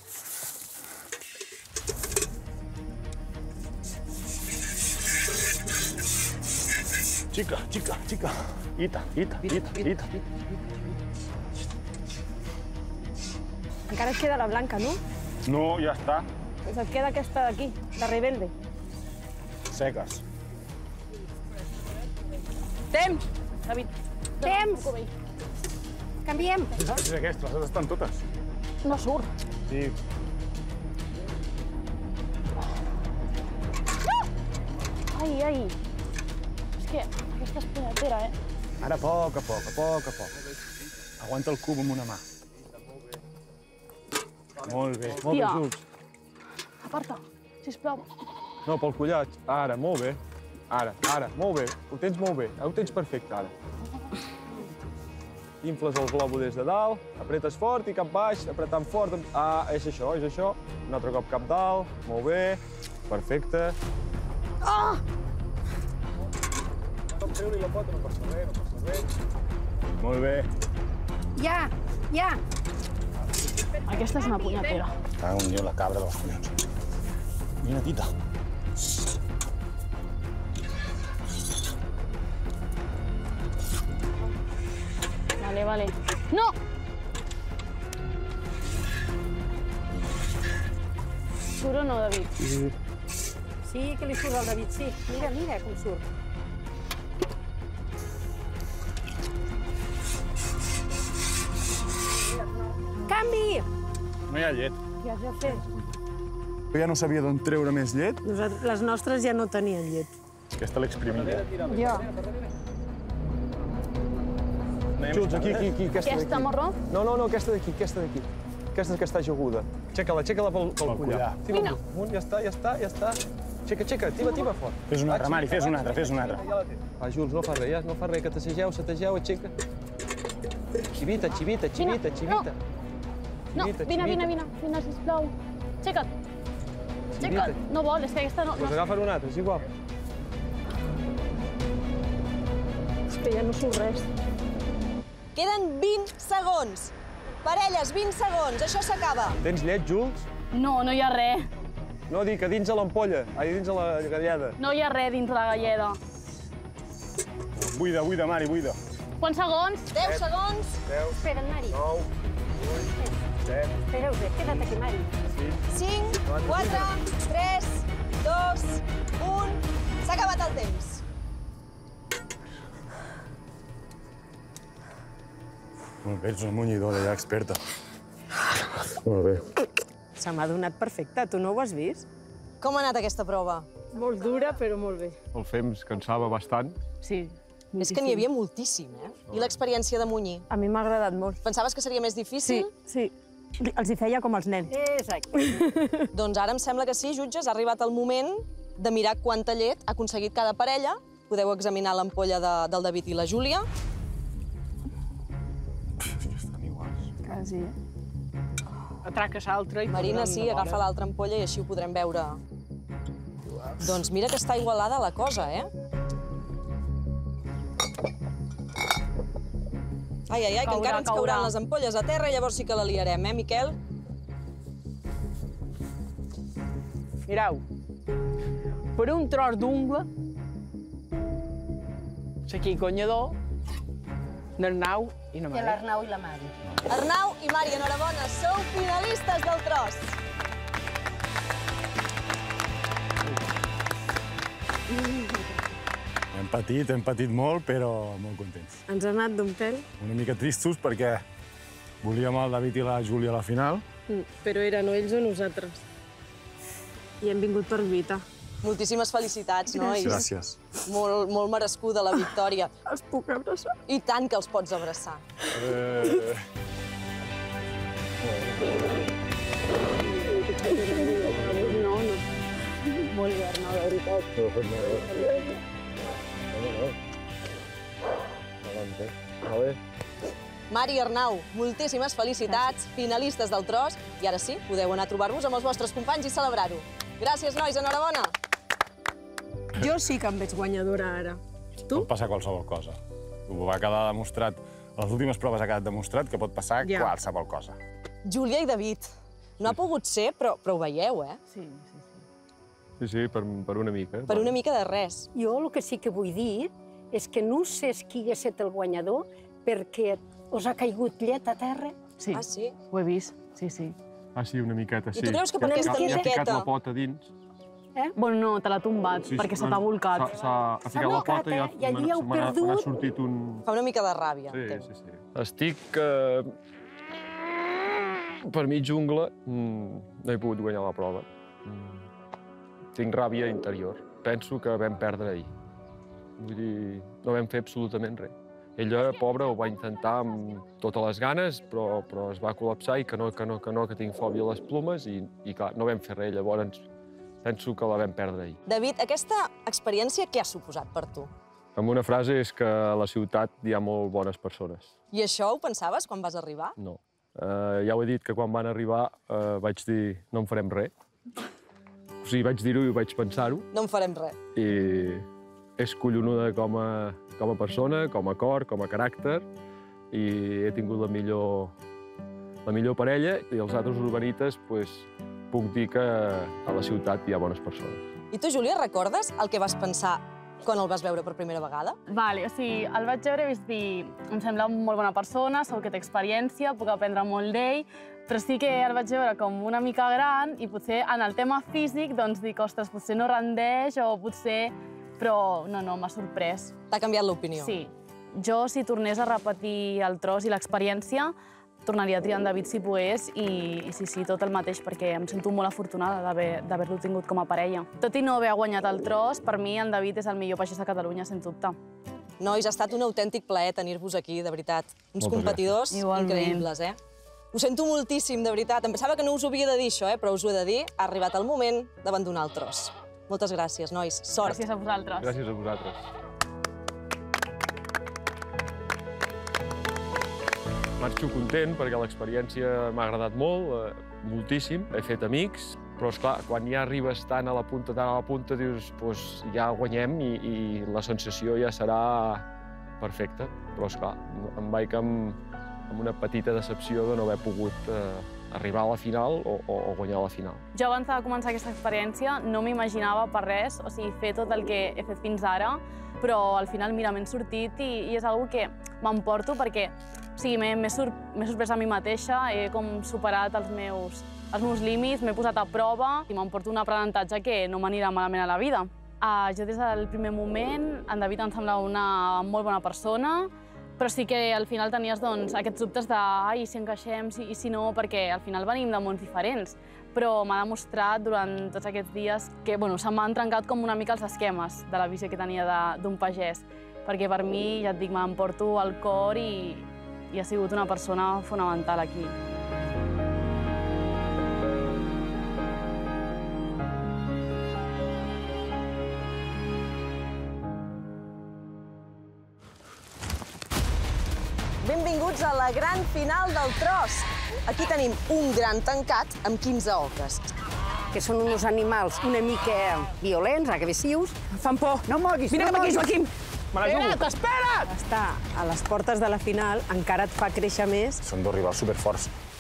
Speaker 20: Xica, xica, xica. Ita, ita, ita, ita.
Speaker 10: Encara et queda la blanca, no?
Speaker 20: No, ja està.
Speaker 10: Doncs et queda aquesta d'aquí, la rebelde.
Speaker 20: Seques.
Speaker 14: Temps!
Speaker 2: David.
Speaker 14: Temps! Canviem.
Speaker 20: És aquesta, les altres estan totes.
Speaker 2: No surt.
Speaker 20: Sí.
Speaker 2: Ai, ai. que aquesta és punyetera, eh?
Speaker 20: Ara, a poc a poc, a poc a poc. Aguanta el cub amb una mà. Molt bé, molt bé,
Speaker 2: Tia.
Speaker 20: Jules.
Speaker 2: Aparta, sisplau.
Speaker 6: No, pel collat. Ara, molt bé. Ara, ara, molt bé. Ho tens molt bé. Ho tens perfecte, ara. Infles el globo des de dalt, apretes fort i cap baix, apretant fort. Ah, és això, és això. Un altre cop cap dalt. Molt bé. Perfecte.
Speaker 2: Ah!
Speaker 6: Tom, treu-li la pota, no passa res, no passa res.
Speaker 20: Molt bé.
Speaker 14: Ja, ja.
Speaker 2: Aquesta és una punyetera.
Speaker 20: Cago en Déu, la cabra dels collons. Vine, tita.
Speaker 2: Vale, vale. No! Surt o no, David?
Speaker 14: Sí, que li surt al David, sí. Mira, mira com surt. Canvi!
Speaker 20: No hi ha llet.
Speaker 10: Què has de fer?
Speaker 20: Jo ja no sabia d'on treure més llet.
Speaker 10: Nosaltres, les nostres ja no tenien llet.
Speaker 20: Aquesta l'exprimida.
Speaker 10: Jo.
Speaker 6: Jules, aquí, aquí, aquí, aquesta d'aquí.
Speaker 2: Aquesta marró?
Speaker 6: No, no, no, aquesta d'aquí, aquesta d'aquí. Aquesta que està ajaguda. Aixeca-la, aixeca-la pel, pel collar.
Speaker 20: Vine.
Speaker 6: Amunt, ja està, ja està, ja està. Aixeca, aixeca, tiba, tiba fort.
Speaker 20: Fes una altra, Mari, fes una altra, fes una altra.
Speaker 6: Ja la té. Va, Jules, no fa res, ja, no fa res, que t'assegeu, s'ategeu, aixeca. Xivita, xivita, xivita, xivita.
Speaker 2: No, vine, vine, vine, vine, sisplau. Aixeca't. Aixeca't. No vol, és que aquesta no...
Speaker 6: Doncs agafa'n una altra, és igual.
Speaker 10: És que ja no surt res.
Speaker 3: Queden vint segons. Parelles, vint segons, això s'acaba.
Speaker 6: Tens llet, Jules?
Speaker 2: No, no hi ha res.
Speaker 6: No, dic que dins a l'ampolla, ai, dins a la galleda.
Speaker 2: No hi ha res dins la galleda.
Speaker 20: Buida, buida, Mari, buida.
Speaker 2: Quants segons?
Speaker 3: deu segons.
Speaker 6: deu.
Speaker 14: Espera't, Mari.
Speaker 6: nou, vuit, set.
Speaker 14: Espereu, queda't aquí, Mari.
Speaker 3: cinc, quatre, tres, dos, un... S'ha acabat el temps.
Speaker 20: Molt bé, ets una munyidora ja experta. Molt bé.
Speaker 10: Se m'ha donat perfecte. Tu no ho has vist?
Speaker 3: Com ha anat aquesta prova?
Speaker 10: Molt dura, però molt bé.
Speaker 6: El fems cansava bastant.
Speaker 10: Sí.
Speaker 3: És que n'hi havia moltíssim, eh? I l'experiència de munyir?
Speaker 10: A mi m'ha agradat molt.
Speaker 3: Pensaves que seria més difícil?
Speaker 10: Sí, sí. Els hi feia com els nens.
Speaker 14: Exacte.
Speaker 3: Doncs ara em sembla que sí, jutges, ha arribat el moment de mirar quanta llet ha aconseguit cada parella. Podeu examinar l'ampolla de, del David i la Júlia.
Speaker 20: Estan iguals.
Speaker 10: Quasi, eh?
Speaker 11: Atraques l'altra i...
Speaker 3: Marina, sí, agafa l'altra ampolla i així ho podrem veure. Doncs mira que està igualada la cosa, eh? Ai, ai, ai, que encara ens cauran les ampolles a terra i llavors sí que la liarem, eh, Miquel?
Speaker 11: Mireu, per un tros d'ungla, s'aquí guanyador, l'Arnau i la
Speaker 14: I
Speaker 11: Mari.
Speaker 14: l'Arnau i la Mari.
Speaker 3: Arnau i Mari, enhorabona, sou finalistes del tros.
Speaker 20: Hem patit, hem patit molt, però molt contents.
Speaker 10: Ens ha anat d'un pèl,
Speaker 20: Una mica tristos perquè volíem el David i la Júlia a la final.
Speaker 10: però eren o ells o nosaltres. I hem vingut per lluitar.
Speaker 3: Moltíssimes felicitats, nois.
Speaker 20: Gràcies.
Speaker 3: Molt, molt merescuda la victòria.
Speaker 10: Els puc abraçar?
Speaker 3: I tant que els pots abraçar.
Speaker 20: Eh...
Speaker 2: No, no. Molt bé, Arnau, de veritat.
Speaker 6: No, no, no. Adelante. Vale.
Speaker 3: Mari i Arnau, moltíssimes felicitats, finalistes del tros. I ara sí, podeu anar a trobar-vos amb els vostres companys i celebrar-ho. Gràcies, nois, enhorabona.
Speaker 10: Jo sí que em veig guanyadora ara.
Speaker 20: Pot passar qualsevol cosa. Ho va quedar demostrat, a les últimes proves ha quedat demostrat que pot passar
Speaker 10: Ja.
Speaker 20: qualsevol cosa.
Speaker 3: Júlia i David, no ha pogut ser, però, però ho veieu, eh?
Speaker 10: Sí, sí, sí.
Speaker 6: Sí, sí, per, per una mica.
Speaker 3: Per una mica de res.
Speaker 14: Jo el que sí que vull dir és que no sé qui ha estat el guanyador perquè us ha caigut llet a terra.
Speaker 2: Sí.
Speaker 3: Ah, sí?
Speaker 2: Ho he vist, sí, sí.
Speaker 6: Ah, sí, una miqueta, sí.
Speaker 3: I tu creus que per aquesta
Speaker 6: Ja ha ficat
Speaker 3: miqueta-
Speaker 6: la pota dins.
Speaker 2: Eh? Bueno, no, te l'ha tombat,
Speaker 6: Sí, sí,
Speaker 2: perquè se
Speaker 6: no,
Speaker 2: t'ha volcat.
Speaker 6: s'ha- s'ha- Ha ficat la
Speaker 3: volcat,
Speaker 6: pota i ha,
Speaker 3: eh? I allí
Speaker 6: m'ha-
Speaker 3: heu
Speaker 6: m'ha- m'ha
Speaker 3: perdut.
Speaker 6: sortit un...
Speaker 3: Fa una mica de ràbia.
Speaker 6: Sí,
Speaker 3: entenc.
Speaker 6: sí, sí. Estic... Eh... Per mi, jungla, mm, no he pogut guanyar la prova. Mm. Tinc ràbia interior. Penso que vam perdre ahir. Vull dir, no vam fer absolutament res. Ella, pobra, ho va intentar amb totes les ganes, però, però es va col·lapsar i que no, que no, que no, que tinc fòbia a les plomes i, i clar, no vam fer res. Llavors, penso que la vam perdre ahir.
Speaker 3: David, aquesta experiència què ha suposat per tu?
Speaker 6: Amb una frase és que a la ciutat hi ha molt bones persones.
Speaker 3: I això ho pensaves quan vas arribar?
Speaker 6: No. Uh, ja ho he dit que quan van arribar uh, vaig dir no en farem res. O sigui, vaig dir-ho i vaig pensar-ho.
Speaker 3: No en farem res.
Speaker 6: I és collonuda com a, com a persona, com a cor, com a caràcter, i he tingut la millor, la millor parella, i els altres urbanites pues, puc dir que a la ciutat hi ha bones persones.
Speaker 3: I tu, Júlia, recordes el que vas pensar quan el vas veure per primera vegada?
Speaker 2: Vale, o sigui, el vaig veure i vaig dir, em sembla molt bona persona, segur que té experiència, puc aprendre molt d'ell, però sí que el vaig veure com una mica gran i potser en el tema físic doncs dic, ostres, potser no rendeix o potser... Però no, no, m'ha sorprès.
Speaker 3: T'ha canviat l'opinió?
Speaker 2: Sí. Jo, si tornés a repetir el tros i l'experiència, tornaria a triar en David si pogués i, i sí, sí, tot el mateix, perquè em sento molt afortunada d'haver-lo tingut com a parella. Tot i no haver guanyat el tros, per mi en David és el millor pagès de Catalunya, sens dubte.
Speaker 3: Nois, ha estat un autèntic plaer tenir-vos aquí, de veritat. Uns
Speaker 2: Moltes
Speaker 3: competidors
Speaker 2: Igualment.
Speaker 3: increïbles, eh? Ho sento moltíssim, de veritat. Em pensava que no us ho havia de dir, això, eh? Però us ho he de dir. Ha arribat el moment d'abandonar el tros. Moltes gràcies, nois. Sort.
Speaker 2: Gràcies a vosaltres.
Speaker 6: Gràcies a vosaltres. Marxo content perquè l'experiència m'ha agradat molt, eh, moltíssim. He fet amics, però esclar, quan ja arribes tan a la punta, tan a la punta, dius, doncs ja guanyem i, i la sensació ja serà perfecta. Però esclar, em vaig amb, amb una petita decepció de no haver pogut eh, arribar a la final o, o, o guanyar la final.
Speaker 2: Jo abans de començar aquesta experiència no m'imaginava per res, o sigui, fer tot el que he fet fins ara, però al final, mira, m'he sortit i, i és una cosa que m'emporto perquè o sigui, m'he sor sorprès a mi mateixa, he com superat els meus, els meus límits, m'he posat a prova i m'emporto un aprenentatge que no m'anirà malament a la vida. Uh, jo des del primer moment, en David em sembla una molt bona persona, però sí que al final tenies doncs, aquests dubtes de ai, si encaixem, si, i si no, perquè al final venim de mons diferents. Però m'ha demostrat durant tots aquests dies que bueno, se m'han trencat com una mica els esquemes de la visió que tenia d'un pagès. Perquè per mi, ja et dic, m'emporto al cor i, i ha sigut una persona fonamental aquí.
Speaker 3: Benvinguts a la gran final del tros. Aquí tenim un gran tancat amb quinze oques.
Speaker 14: Que són uns animals una mica violents, agressius.
Speaker 12: Fan por.
Speaker 14: No moguis,
Speaker 12: Vine
Speaker 14: no
Speaker 12: cap aquí,
Speaker 14: moguis.
Speaker 12: Joaquim.
Speaker 14: Espera't,
Speaker 12: espera't! Estar a les portes de la final encara et fa créixer més.
Speaker 8: Són dos rivals superforts.